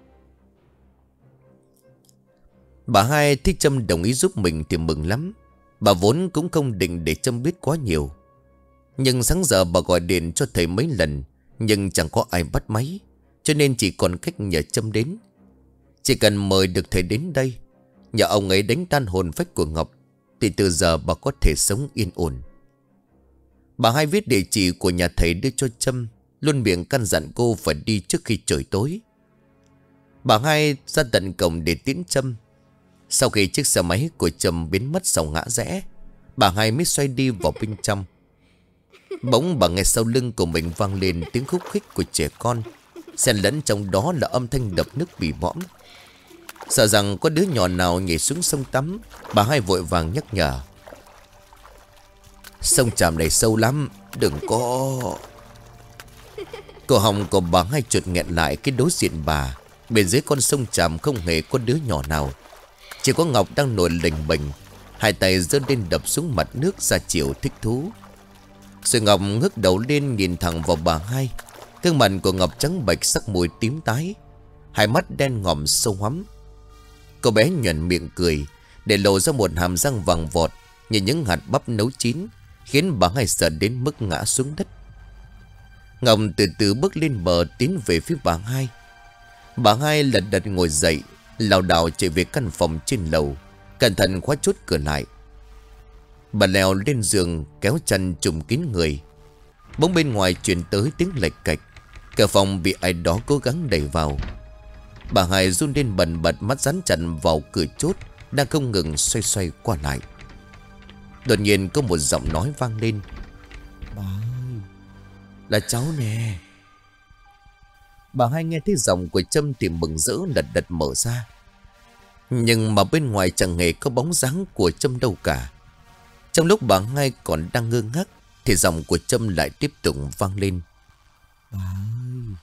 Bà hai thấy Trâm đồng ý giúp mình thì mừng lắm. Bà vốn cũng không định để Trâm biết quá nhiều. Nhưng sáng giờ bà gọi điện cho thầy mấy lần, nhưng chẳng có ai bắt máy, cho nên chỉ còn cách nhờ Trâm đến. Chỉ cần mời được thầy đến đây, nhờ ông ấy đánh tan hồn phách của Ngọc, thì từ giờ bà có thể sống yên ổn. Bà hai viết địa chỉ của nhà thầy đưa cho Trâm, luôn miệng căn dặn cô phải đi trước khi trời tối. Bà hai ra tận cổng để tiễn Trâm. Sau khi chiếc xe máy của Trâm biến mất sau ngã rẽ, bà hai mới xoay đi vào bên trong. Bỗng bà nghe sau lưng của mình vang lên tiếng khúc khích của trẻ con, xen lẫn trong đó là âm thanh đập nước bị bõm. Sợ rằng có đứa nhỏ nào nhảy xuống sông tắm, bà hai vội vàng nhắc nhở: "Sông Tràm này sâu lắm, đừng có..." Cổ họng của bà hai chợt nghẹn lại cái đối diện bà. Bên dưới con sông Tràm không hề có đứa nhỏ nào, chỉ có Ngọc đang nổi lềnh bềnh, hai tay giơ lên đập xuống mặt nước ra chiều thích thú. Rồi Ngọc ngước đầu lên nhìn thẳng vào bà hai. Gương mặt của Ngọc trắng bệch, sắc môi tím tái, hai mắt đen ngòm sâu hoắm. Cô bé nhoẻn miệng cười, để lộ ra một hàm răng vàng vọt như những hạt bắp nấu chín, khiến bà hai sợ đến mức ngã xuống đất. Ngọc từ từ bước lên bờ, tiến về phía bà hai. Bà hai lật đật ngồi dậy, lảo đảo chạy về căn phòng trên lầu, cẩn thận khóa chốt cửa lại. Bà leo lên giường, kéo chăn trùm kín người. Bỗng bên ngoài truyền tới tiếng lạch cạch, cả phòng bị ai đó cố gắng đẩy vào. Bà hai run lên bần bật, mắt dán chặt vào cửa chốt đang không ngừng xoay xoay qua lại. Đột nhiên có một giọng nói vang lên: "Bà ơi, là cháu nè." Bà hai nghe thấy giọng của Trâm thì mừng rỡ lật đật mở ra. Nhưng mà bên ngoài chẳng hề có bóng dáng của Trâm đâu cả. Trong lúc bà hai còn đang ngơ ngác thì giọng của Trâm lại tiếp tục vang lên: "Bà ơi."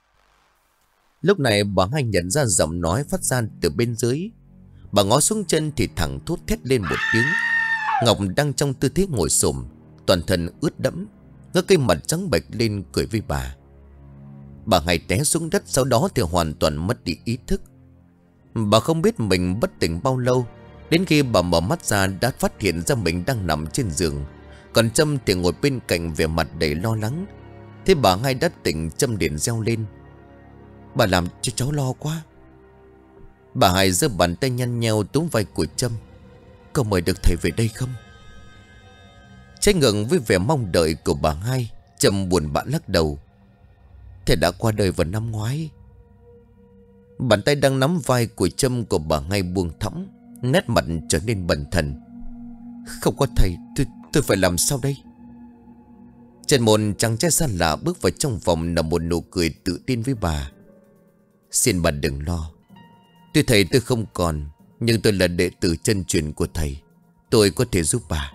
Lúc này bà hai nhận ra giọng nói phát ra từ bên dưới. Bà ngó xuống chân thì thẳng thốt thét lên một tiếng. Ngọc đang trong tư thế ngồi xổm, toàn thân ướt đẫm, ngước cái mặt trắng bệch lên cười với bà. Bà hai té xuống đất, sau đó thì hoàn toàn mất đi ý thức. Bà không biết mình bất tỉnh bao lâu. Đến khi bà mở mắt ra đã phát hiện ra mình đang nằm trên giường, còn Trâm thì ngồi bên cạnh vẻ mặt đầy lo lắng. Thế bà hai đã tỉnh, Trâm liền reo lên: "Bà làm cho cháu lo quá." Bà hai giơ bàn tay nhăn nheo túm vai của Trâm: "Có mời được thầy về đây không?" Trái ngược với vẻ mong đợi của bà hai, Trâm buồn bã lắc đầu: "Thầy đã qua đời vào năm ngoái." Bàn tay đang nắm vai của Trâm của bà hai buông thõng, nét mặt trở nên bần thần. "Không có thầy, tôi, tôi phải làm sao đây?" Trên một chàng trai xa lạ bước vào trong phòng là một nụ cười tự tin với bà: "Xin bà đừng lo. Tuy thầy tôi không còn, nhưng tôi là đệ tử chân truyền của thầy, tôi có thể giúp bà."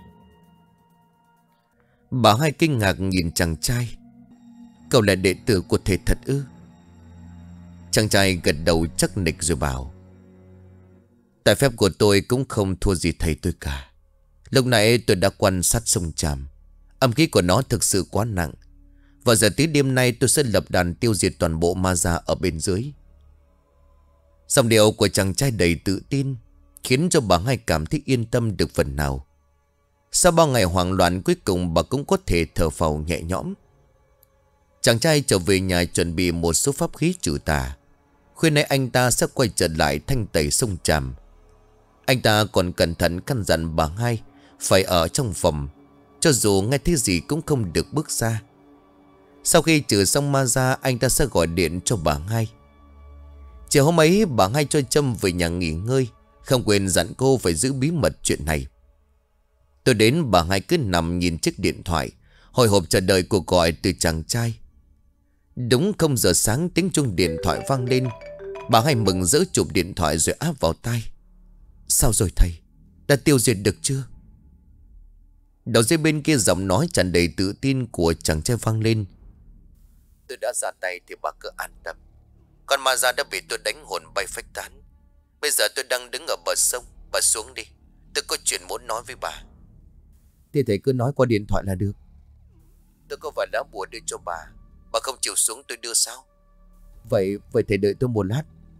Bà hai kinh ngạc nhìn chàng trai: "Cậu là đệ tử của thầy thật ư?" Chàng trai gật đầu chắc nịch rồi bảo: "Tài phép của tôi cũng không thua gì thầy tôi cả. Lúc nãy tôi đã quan sát sông Tràm, âm khí của nó thực sự quá nặng. Vào giờ tí đêm nay tôi sẽ lập đàn tiêu diệt toàn bộ ma gia ở bên dưới." Giọng điệu của chàng trai đầy tự tin khiến cho bà hai cảm thấy yên tâm được phần nào. Sau bao ngày hoảng loạn, cuối cùng bà cũng có thể thở phào nhẹ nhõm. Chàng trai trở về nhà chuẩn bị một số pháp khí trừ tà. Khuya nay anh ta sẽ quay trở lại thanh tẩy sông Tràm. Anh ta còn cẩn thận căn dặn bà hai phải ở trong phòng, cho dù nghe thấy gì cũng không được bước ra. Sau khi trừ xong ma ra, anh ta sẽ gọi điện cho bà hai. Chiều hôm ấy bà hai cho Trâm về nhà nghỉ ngơi, không quên dặn cô phải giữ bí mật chuyện này. Tôi đến, bà hai cứ nằm nhìn chiếc điện thoại, hồi hộp chờ đợi cuộc gọi từ chàng trai. Đúng không giờ sáng, tiếng chuông điện thoại vang lên. Bà hai mừng rỡ chụp điện thoại rồi áp vào tai: "Sao rồi thầy? Đã tiêu diệt được chưa?" Đầu dây bên kia giọng nói tràn đầy tự tin của chàng trai vang lên: "Tôi đã ra tay thì bà cứ an tâm. Con ma già đã bị tôi đánh hồn bay phách tán. Bây giờ tôi đang đứng ở bờ sông, bà xuống đi, tôi có chuyện muốn nói với bà." "Thì thầy cứ nói qua điện thoại là được." "Tôi có vài lá bùa đưa cho bà, bà không chịu xuống tôi đưa sao?" Vậy, vậy thầy đợi tôi một lát.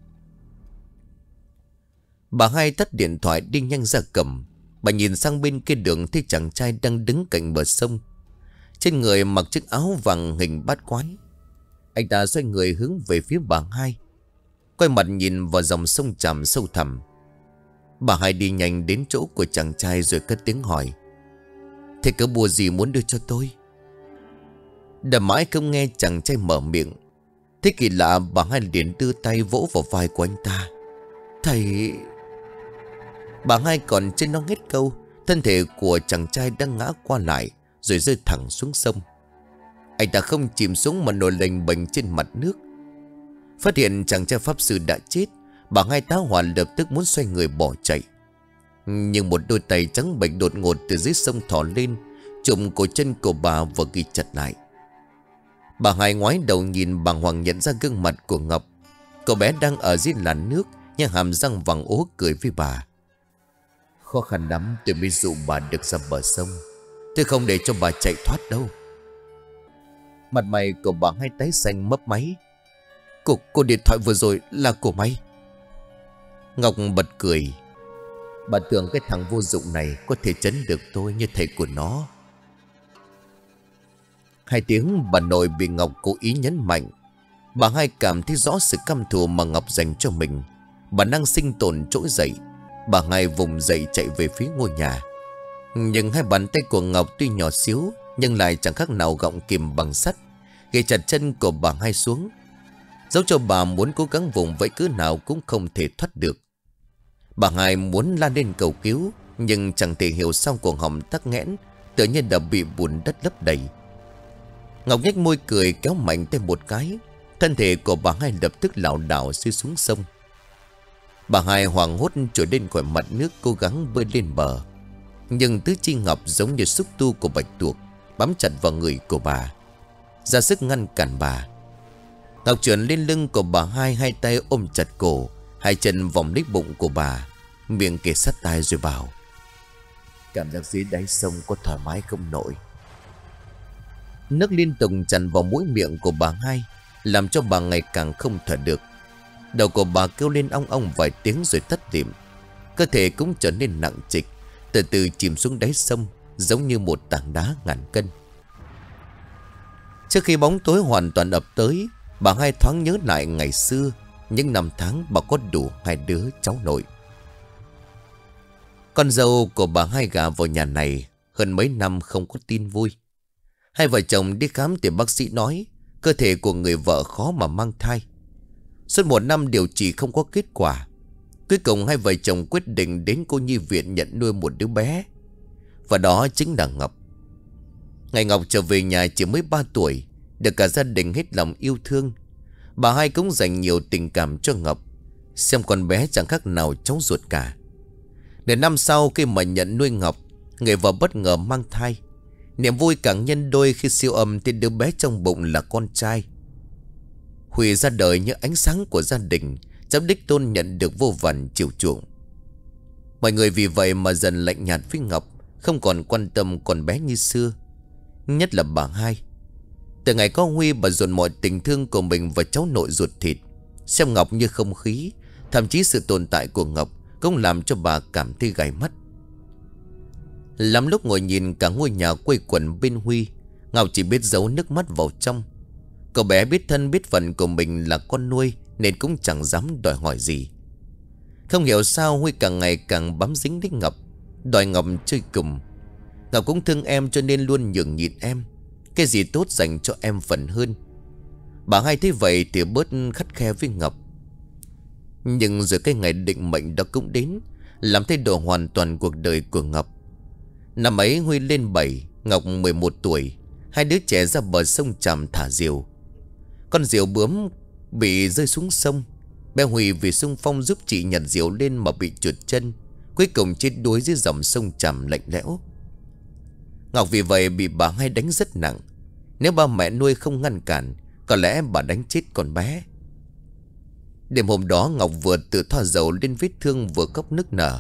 Bà hai tắt điện thoại đi nhanh ra cầm. Bà nhìn sang bên kia đường thấy chàng trai đang đứng cạnh bờ sông. Trên người mặc chiếc áo vàng hình bát quái. Anh ta xoay người hướng về phía bà hai, quay mặt nhìn vào dòng sông tràm sâu thẳm. Bà hai đi nhanh đến chỗ của chàng trai rồi cất tiếng hỏi: "Thế cớ bùa gì muốn đưa cho tôi?" Đã mãi không nghe chàng trai mở miệng. Thế kỳ lạ, bà hai liền đưa tay vỗ vào vai của anh ta. "Thầy..." Bà hai còn chưa nói hết câu, thân thể của chàng trai đang ngã qua lại rồi rơi thẳng xuống sông. Anh ta không chìm xuống mà nổi lềnh bềnh trên mặt nước. Phát hiện chàng trai pháp sư đã chết, bà hai tá hỏa lập tức muốn xoay người bỏ chạy. Nhưng một đôi tay trắng bệch đột ngột từ dưới sông thò lên, chụm cổ chân của bà và ghi chặt lại. Bà hai ngoái đầu nhìn, bàng hoàng nhận ra gương mặt của Ngọc. Cậu bé đang ở dưới làn nước, nhưng hàm răng vàng ố cười với bà: "Khó khăn lắm tôi mới dụ bà được ra bờ sông. Tôi không để cho bà chạy thoát đâu." Mặt mày của bà hai tái xanh mấp máy. Cô, cô điện thoại vừa rồi là của mày?" Ngọc bật cười: "Bà tưởng cái thằng vô dụng này có thể trấn được tôi như thầy của nó." Hai tiếng bà nội bị Ngọc cố ý nhấn mạnh. Bà hai cảm thấy rõ sự căm thù mà Ngọc dành cho mình. Bản năng sinh tồn trỗi dậy. Bà hai vùng dậy chạy về phía ngôi nhà. Nhưng hai bàn tay của Ngọc tuy nhỏ xíu, nhưng lại chẳng khác nào gọng kìm bằng sắt, ghì chặt chân của bà hai xuống, dẫu cho bà muốn cố gắng vùng vẫy cỡ nào cũng không thể thoát được. Bà hai muốn la lên cầu cứu, nhưng chẳng thể hiểu sao cổ họng tắc nghẽn, tự nhiên đã bị bùn đất lấp đầy. Ngọc nhếch môi cười kéo mạnh tay một cái, thân thể của bà hai lập tức lảo đảo rơi xuống sông. Bà hai hoảng hốt trồi lên khỏi mặt nước, cố gắng bơi lên bờ. Nhưng tứ chi Ngọc giống như xúc tu của bạch tuộc, bám chặt vào người của bà, ra sức ngăn cản bà. Ngọc trườn lên lưng của bà hai, hai tay ôm chặt cổ, hai chân vòng lấy bụng của bà, miệng kề sát tai rồi bảo: "Cảm giác dưới đáy sông có thoải mái không nội?" Nước liên tục tràn vào mũi miệng của bà hai, làm cho bà ngày càng không thở được. Đầu của bà kêu lên ong ong vài tiếng rồi tắt lịm. Cơ thể cũng trở nên nặng trịch, từ từ chìm xuống đáy sông, giống như một tảng đá ngàn cân. Trước khi bóng tối hoàn toàn ập tới, bà hai thoáng nhớ lại ngày xưa, những năm tháng bà có đủ hai đứa cháu nội. Con dâu của bà hai gả vào nhà này hơn mấy năm không có tin vui. Hai vợ chồng đi khám thì bác sĩ nói cơ thể của người vợ khó mà mang thai. Suốt một năm điều trị không có kết quả. Cuối cùng hai vợ chồng quyết định đến cô nhi viện nhận nuôi một đứa bé, và đó chính là Ngọc. Ngày Ngọc trở về nhà chỉ mới ba tuổi, được cả gia đình hết lòng yêu thương. Bà hai cũng dành nhiều tình cảm cho Ngọc, xem con bé chẳng khác nào cháu ruột cả. Để năm sau khi mà nhận nuôi Ngọc, người vợ bất ngờ mang thai. Niềm vui càng nhân đôi khi siêu âm thì đứa bé trong bụng là con trai. Huy ra đời như ánh sáng của gia đình, cháu đích tôn nhận được vô vàn chiều chuộng. Mọi người vì vậy mà dần lạnh nhạt với Ngọc, không còn quan tâm con bé như xưa. Nhất là bà hai. Từ ngày có Huy, bà dồn mọi tình thương của mình vào cháu nội ruột thịt, xem Ngọc như không khí. Thậm chí sự tồn tại của Ngọc cũng làm cho bà cảm thấy gai mắt. Lắm lúc ngồi nhìn cả ngôi nhà quây quần bên Huy, Ngọc chỉ biết giấu nước mắt vào trong. Cậu bé biết thân biết phận của mình là con nuôi, nên cũng chẳng dám đòi hỏi gì. Không hiểu sao Huy càng ngày càng bám dính đến Ngọc, đòi Ngọc chơi cùng. Ngọc cũng thương em cho nên luôn nhường nhịn em, cái gì tốt dành cho em phần hơn. Bà hai thấy vậy thì bớt khắt khe với Ngọc. Nhưng rồi cái ngày định mệnh đó cũng đến, làm thay đổi hoàn toàn cuộc đời của Ngọc. Năm ấy Huy lên bảy, Ngọc mười một tuổi. Hai đứa trẻ ra bờ sông Tràm thả diều. Con diều bướm bị rơi xuống sông. Bé Huy vì xung phong giúp chị nhặt diều lên mà bị trượt chân, cuối cùng chết đuối dưới dòng sông Tràm lạnh lẽo. Ngọc vì vậy bị bà hai đánh rất nặng. Nếu ba mẹ nuôi không ngăn cản, có lẽ bà đánh chết con bé. Đêm hôm đó Ngọc vừa tự thoa dầu lên vết thương vừa khóc nức nở.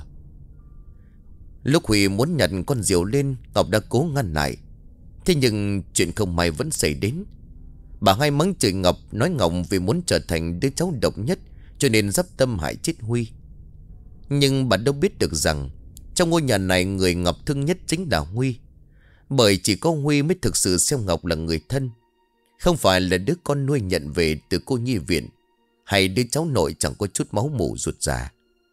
Lúc Huy muốn nhặt con diều lên, Ngọc đã cố ngăn lại. Thế nhưng chuyện không may vẫn xảy đến. Bà hai mắng chửi Ngọc, nói Ngọc vì muốn trở thành đứa cháu độc nhất cho nên dắp tâm hại chết Huy. Nhưng bà đâu biết được rằng trong ngôi nhà này người Ngọc thương nhất chính là Huy. Bởi chỉ có Huy mới thực sự xem Ngọc là người thân, không phải là đứa con nuôi nhận về từ cô nhi viện, hay đứa cháu nội chẳng có chút máu mủ ruột già.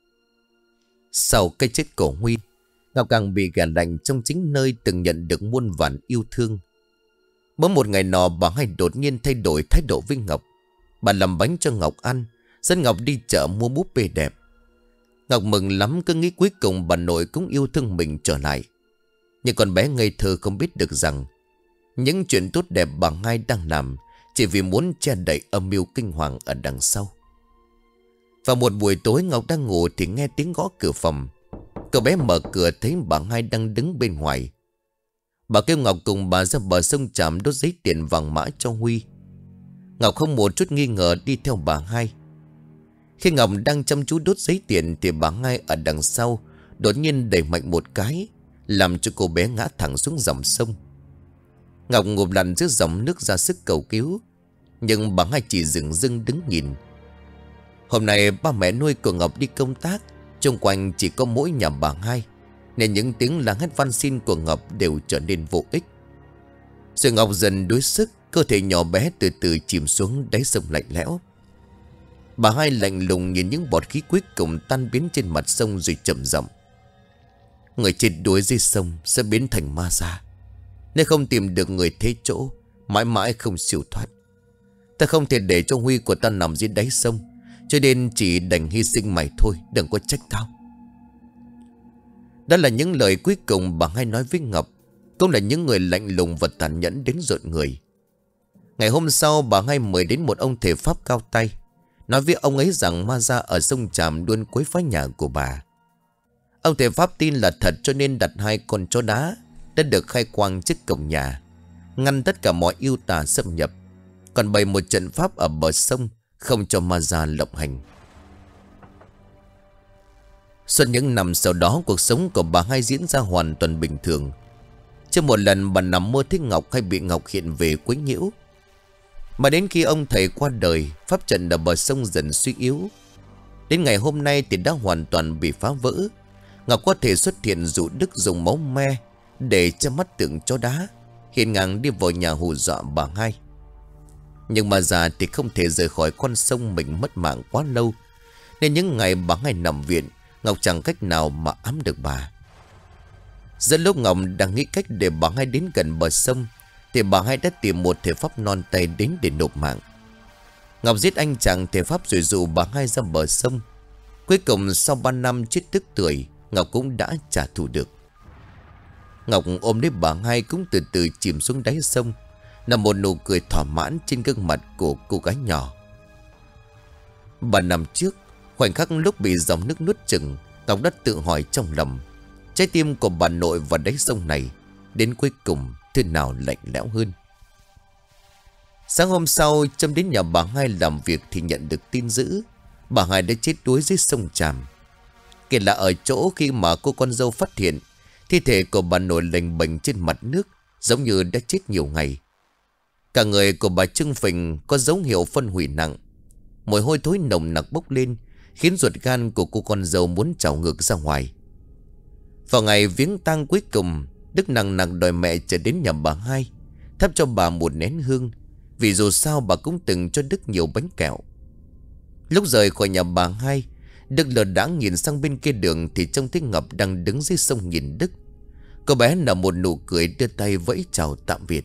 Sau cái chết của Huy, Ngọc càng bị gà lạnh trong chính nơi từng nhận được muôn vàn yêu thương. Bỗng một ngày nọ bà hai đột nhiên thay đổi thái độ với Ngọc. Bà làm bánh cho Ngọc ăn, dẫn Ngọc đi chợ mua búp bê đẹp. Ngọc mừng lắm, cứ nghĩ cuối cùng bà nội cũng yêu thương mình trở lại. Nhưng con bé ngây thơ không biết được rằng những chuyện tốt đẹp bà hai đang làm chỉ vì muốn che đậy âm mưu kinh hoàng ở đằng sau. Vào một buổi tối Ngọc đang ngủ thì nghe tiếng gõ cửa phòng. Cậu bé mở cửa thấy bà hai đang đứng bên ngoài. Bà kêu Ngọc cùng bà ra bờ sông Tràm đốt giấy tiền vàng mã cho Huy. Ngọc không một chút nghi ngờ đi theo bà hai. Khi Ngọc đang chăm chú đốt giấy tiền thì bà hai ở đằng sau đột nhiên đẩy mạnh một cái, làm cho cô bé ngã thẳng xuống dòng sông. Ngọc ngụp lặn giữa dòng nước ra sức cầu cứu, nhưng bà hai chỉ dừng dưng đứng nhìn. Hôm nay ba mẹ nuôi của Ngọc đi công tác, xung quanh chỉ có mỗi nhà bà hai, nên những tiếng la hét van xin của Ngọc đều trở nên vô ích. Rồi Ngọc dần đuối sức, cơ thể nhỏ bé từ từ chìm xuống đáy sông lạnh lẽo. Bà hai lạnh lùng nhìn những bọt khí cuối cùng tan biến trên mặt sông rồi chậm giọng: người chết đuối dưới sông sẽ biến thành ma già. Nếu không tìm được người thế chỗ, mãi mãi không siêu thoát. Ta không thể để cho Huy của ta nằm dưới đáy sông, cho nên chỉ đành hy sinh mày thôi, đừng có trách tao. Đó là những lời cuối cùng bà hai nói với Ngọc, cũng là những người lạnh lùng và tàn nhẫn đến rợn người. Ngày hôm sau bà hai mời đến một ông thầy pháp cao tay, nói với ông ấy rằng ma già ở sông Tràm luôn quấy phá nhà của bà. Ông thầy pháp tin là thật cho nên đặt hai con chó đá đã được khai quang trước cổng nhà, ngăn tất cả mọi yêu tà xâm nhập, còn bày một trận pháp ở bờ sông không cho ma già lộng hành. Suốt những năm sau đó, cuộc sống của bà hai diễn ra hoàn toàn bình thường. Chưa một lần bà nằm mơ thấy Ngọc hay bị Ngọc hiện về quấy nhiễu. Mà đến khi ông thầy qua đời, pháp trận ở bờ sông dần suy yếu. Đến ngày hôm nay thì đã hoàn toàn bị phá vỡ. Ngọc có thể xuất hiện dụ Đức dùng máu me để che mắt tượng chó đá, hiên ngang đi vào nhà hù dọa bà hai. Nhưng mà già thì không thể rời khỏi con sông mình mất mạng quá lâu, nên những ngày bà hai nằm viện, Ngọc chẳng cách nào mà ấm được bà. Giữa lúc Ngọc đang nghĩ cách để bà hai đến gần bờ sông thì bà hai đã tìm một thể pháp non tay đến để nộp mạng. Ngọc giết anh chàng thể pháp rồi dụ bà hai ra bờ sông. Cuối cùng sau ba năm chết tức tuổi, Ngọc cũng đã trả thù được. Ngọc ôm lấy bà hai cũng từ từ chìm xuống đáy sông, là một nụ cười thỏa mãn trên gương mặt của cô gái nhỏ. Ba năm trước, khoảnh khắc lúc bị dòng nước nuốt chửng, Ngọc đã tự hỏi trong lòng, trái tim của bà nội và đáy sông này đến cuối cùng thế nào lạnh lẽo hơn. Sáng hôm sau, Trâm đến nhà bà hai làm việc thì nhận được tin dữ bà hai đã chết đuối dưới sông Tràm. Kể là ở chỗ khi mà cô con dâu phát hiện thi thể của bà nội lềnh bềnh trên mặt nước, giống như đã chết nhiều ngày. Cả người của bà trưng phình, có dấu hiệu phân hủy nặng. Mùi hôi thối nồng nặc bốc lên, khiến ruột gan của cô con dâu muốn trào ngược ra ngoài. Vào ngày viếng tang cuối cùng, Đức nặng nặc đòi mẹ trở đến nhà bà hai, thắp cho bà một nén hương, vì dù sao bà cũng từng cho Đức nhiều bánh kẹo. Lúc rời khỏi nhà bà hai, Đức lờ đãng nhìn sang bên kia đường thì trông thấy Ngọc đang đứng dưới sông nhìn Đức. Cô bé nở một nụ cười, đưa tay vẫy chào tạm biệt.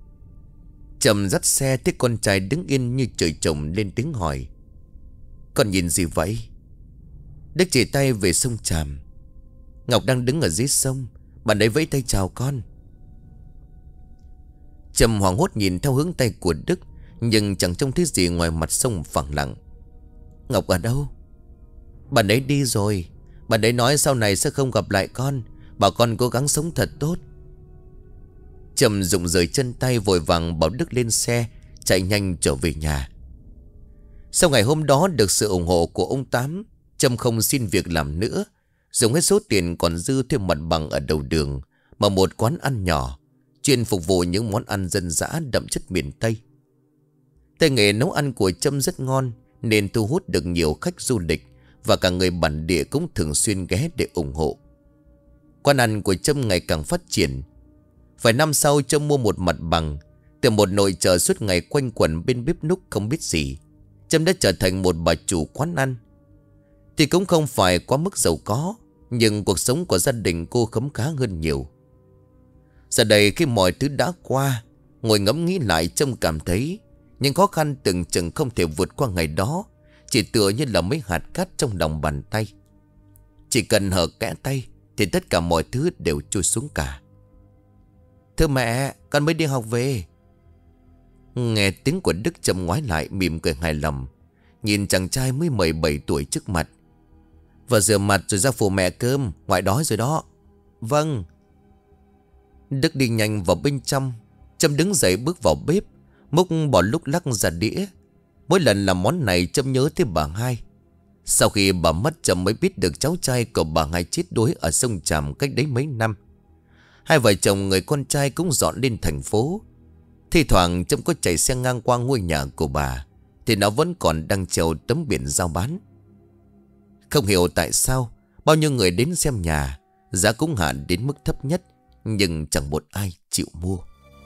Trầm dắt xe thấy con trai đứng yên như trời trồng, lên tiếng hỏi: con nhìn gì vậy? Đức chỉ tay về sông Tràm. Ngọc đang đứng ở dưới sông, bạn ấy vẫy tay chào con. Trầm hoảng hốt nhìn theo hướng tay của Đức, nhưng chẳng trông thấy gì ngoài mặt sông phẳng lặng. Ngọc ở đâu? Bạn ấy đi rồi. Bạn ấy nói sau này sẽ không gặp lại con, bảo con cố gắng sống thật tốt. Trầm rụng rời chân tay, vội vàng bảo Đức lên xe chạy nhanh trở về nhà. Sau ngày hôm đó được sự ủng hộ của ông Tám, Trầm không xin việc làm nữa, dùng hết số tiền còn dư thêm mặt bằng ở đầu đường mà một quán ăn nhỏ chuyên phục vụ những món ăn dân dã đậm chất miền Tây. Tay nghề nấu ăn của Trâm rất ngon nên thu hút được nhiều khách du lịch, và cả người bản địa cũng thường xuyên ghé để ủng hộ. Quán ăn của Trâm ngày càng phát triển. Vài năm sau, Trâm mua một mặt bằng. Từ một nội trợ suốt ngày quanh quẩn bên bếp núc không biết gì, Trâm đã trở thành một bà chủ quán ăn. Thì cũng không phải quá mức giàu có, nhưng cuộc sống của gia đình cô khấm khá hơn nhiều. Giờ đây khi mọi thứ đã qua, ngồi ngẫm nghĩ lại, Trâm cảm thấy những khó khăn từng chừng không thể vượt qua ngày đó chỉ tựa như là mấy hạt cát trong lòng bàn tay. Chỉ cần hở kẽ tay thì tất cả mọi thứ đều trôi xuống cả. Thưa mẹ, con mới đi học về. Nghe tiếng của Đức, Trâm ngoái lại mỉm cười hài lòng, nhìn chàng trai mới mười bảy tuổi trước mặt. Và rửa mặt rồi ra phụ mẹ cơm, ngoại đói rồi đó. Vâng. Đức đi nhanh vào bên trong. Trâm đứng dậy bước vào bếp, múc bỏ lúc lắc ra đĩa. Mỗi lần làm món này Trâm nhớ tới bà hai. Sau khi bà mất, Trâm mới biết được cháu trai của bà hai chết đuối ở sông Tràm cách đấy mấy năm. Hai vợ chồng người con trai cũng dọn lên thành phố. Thì thoảng Trâm có chạy xe ngang qua ngôi nhà của bà thì nó vẫn còn đang treo tấm biển giao bán. Không hiểu tại sao bao nhiêu người đến xem nhà, giá cũng hạ đến mức thấp nhất, nhưng chẳng một ai chịu mua.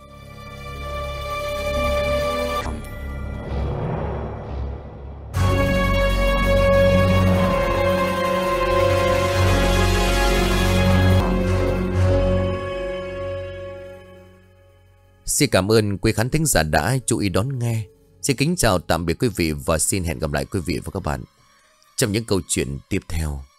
Xin cảm ơn quý khán thính giả đã chú ý đón nghe. Xin kính chào tạm biệt quý vị và xin hẹn gặp lại quý vị và các bạn trong những câu chuyện tiếp theo.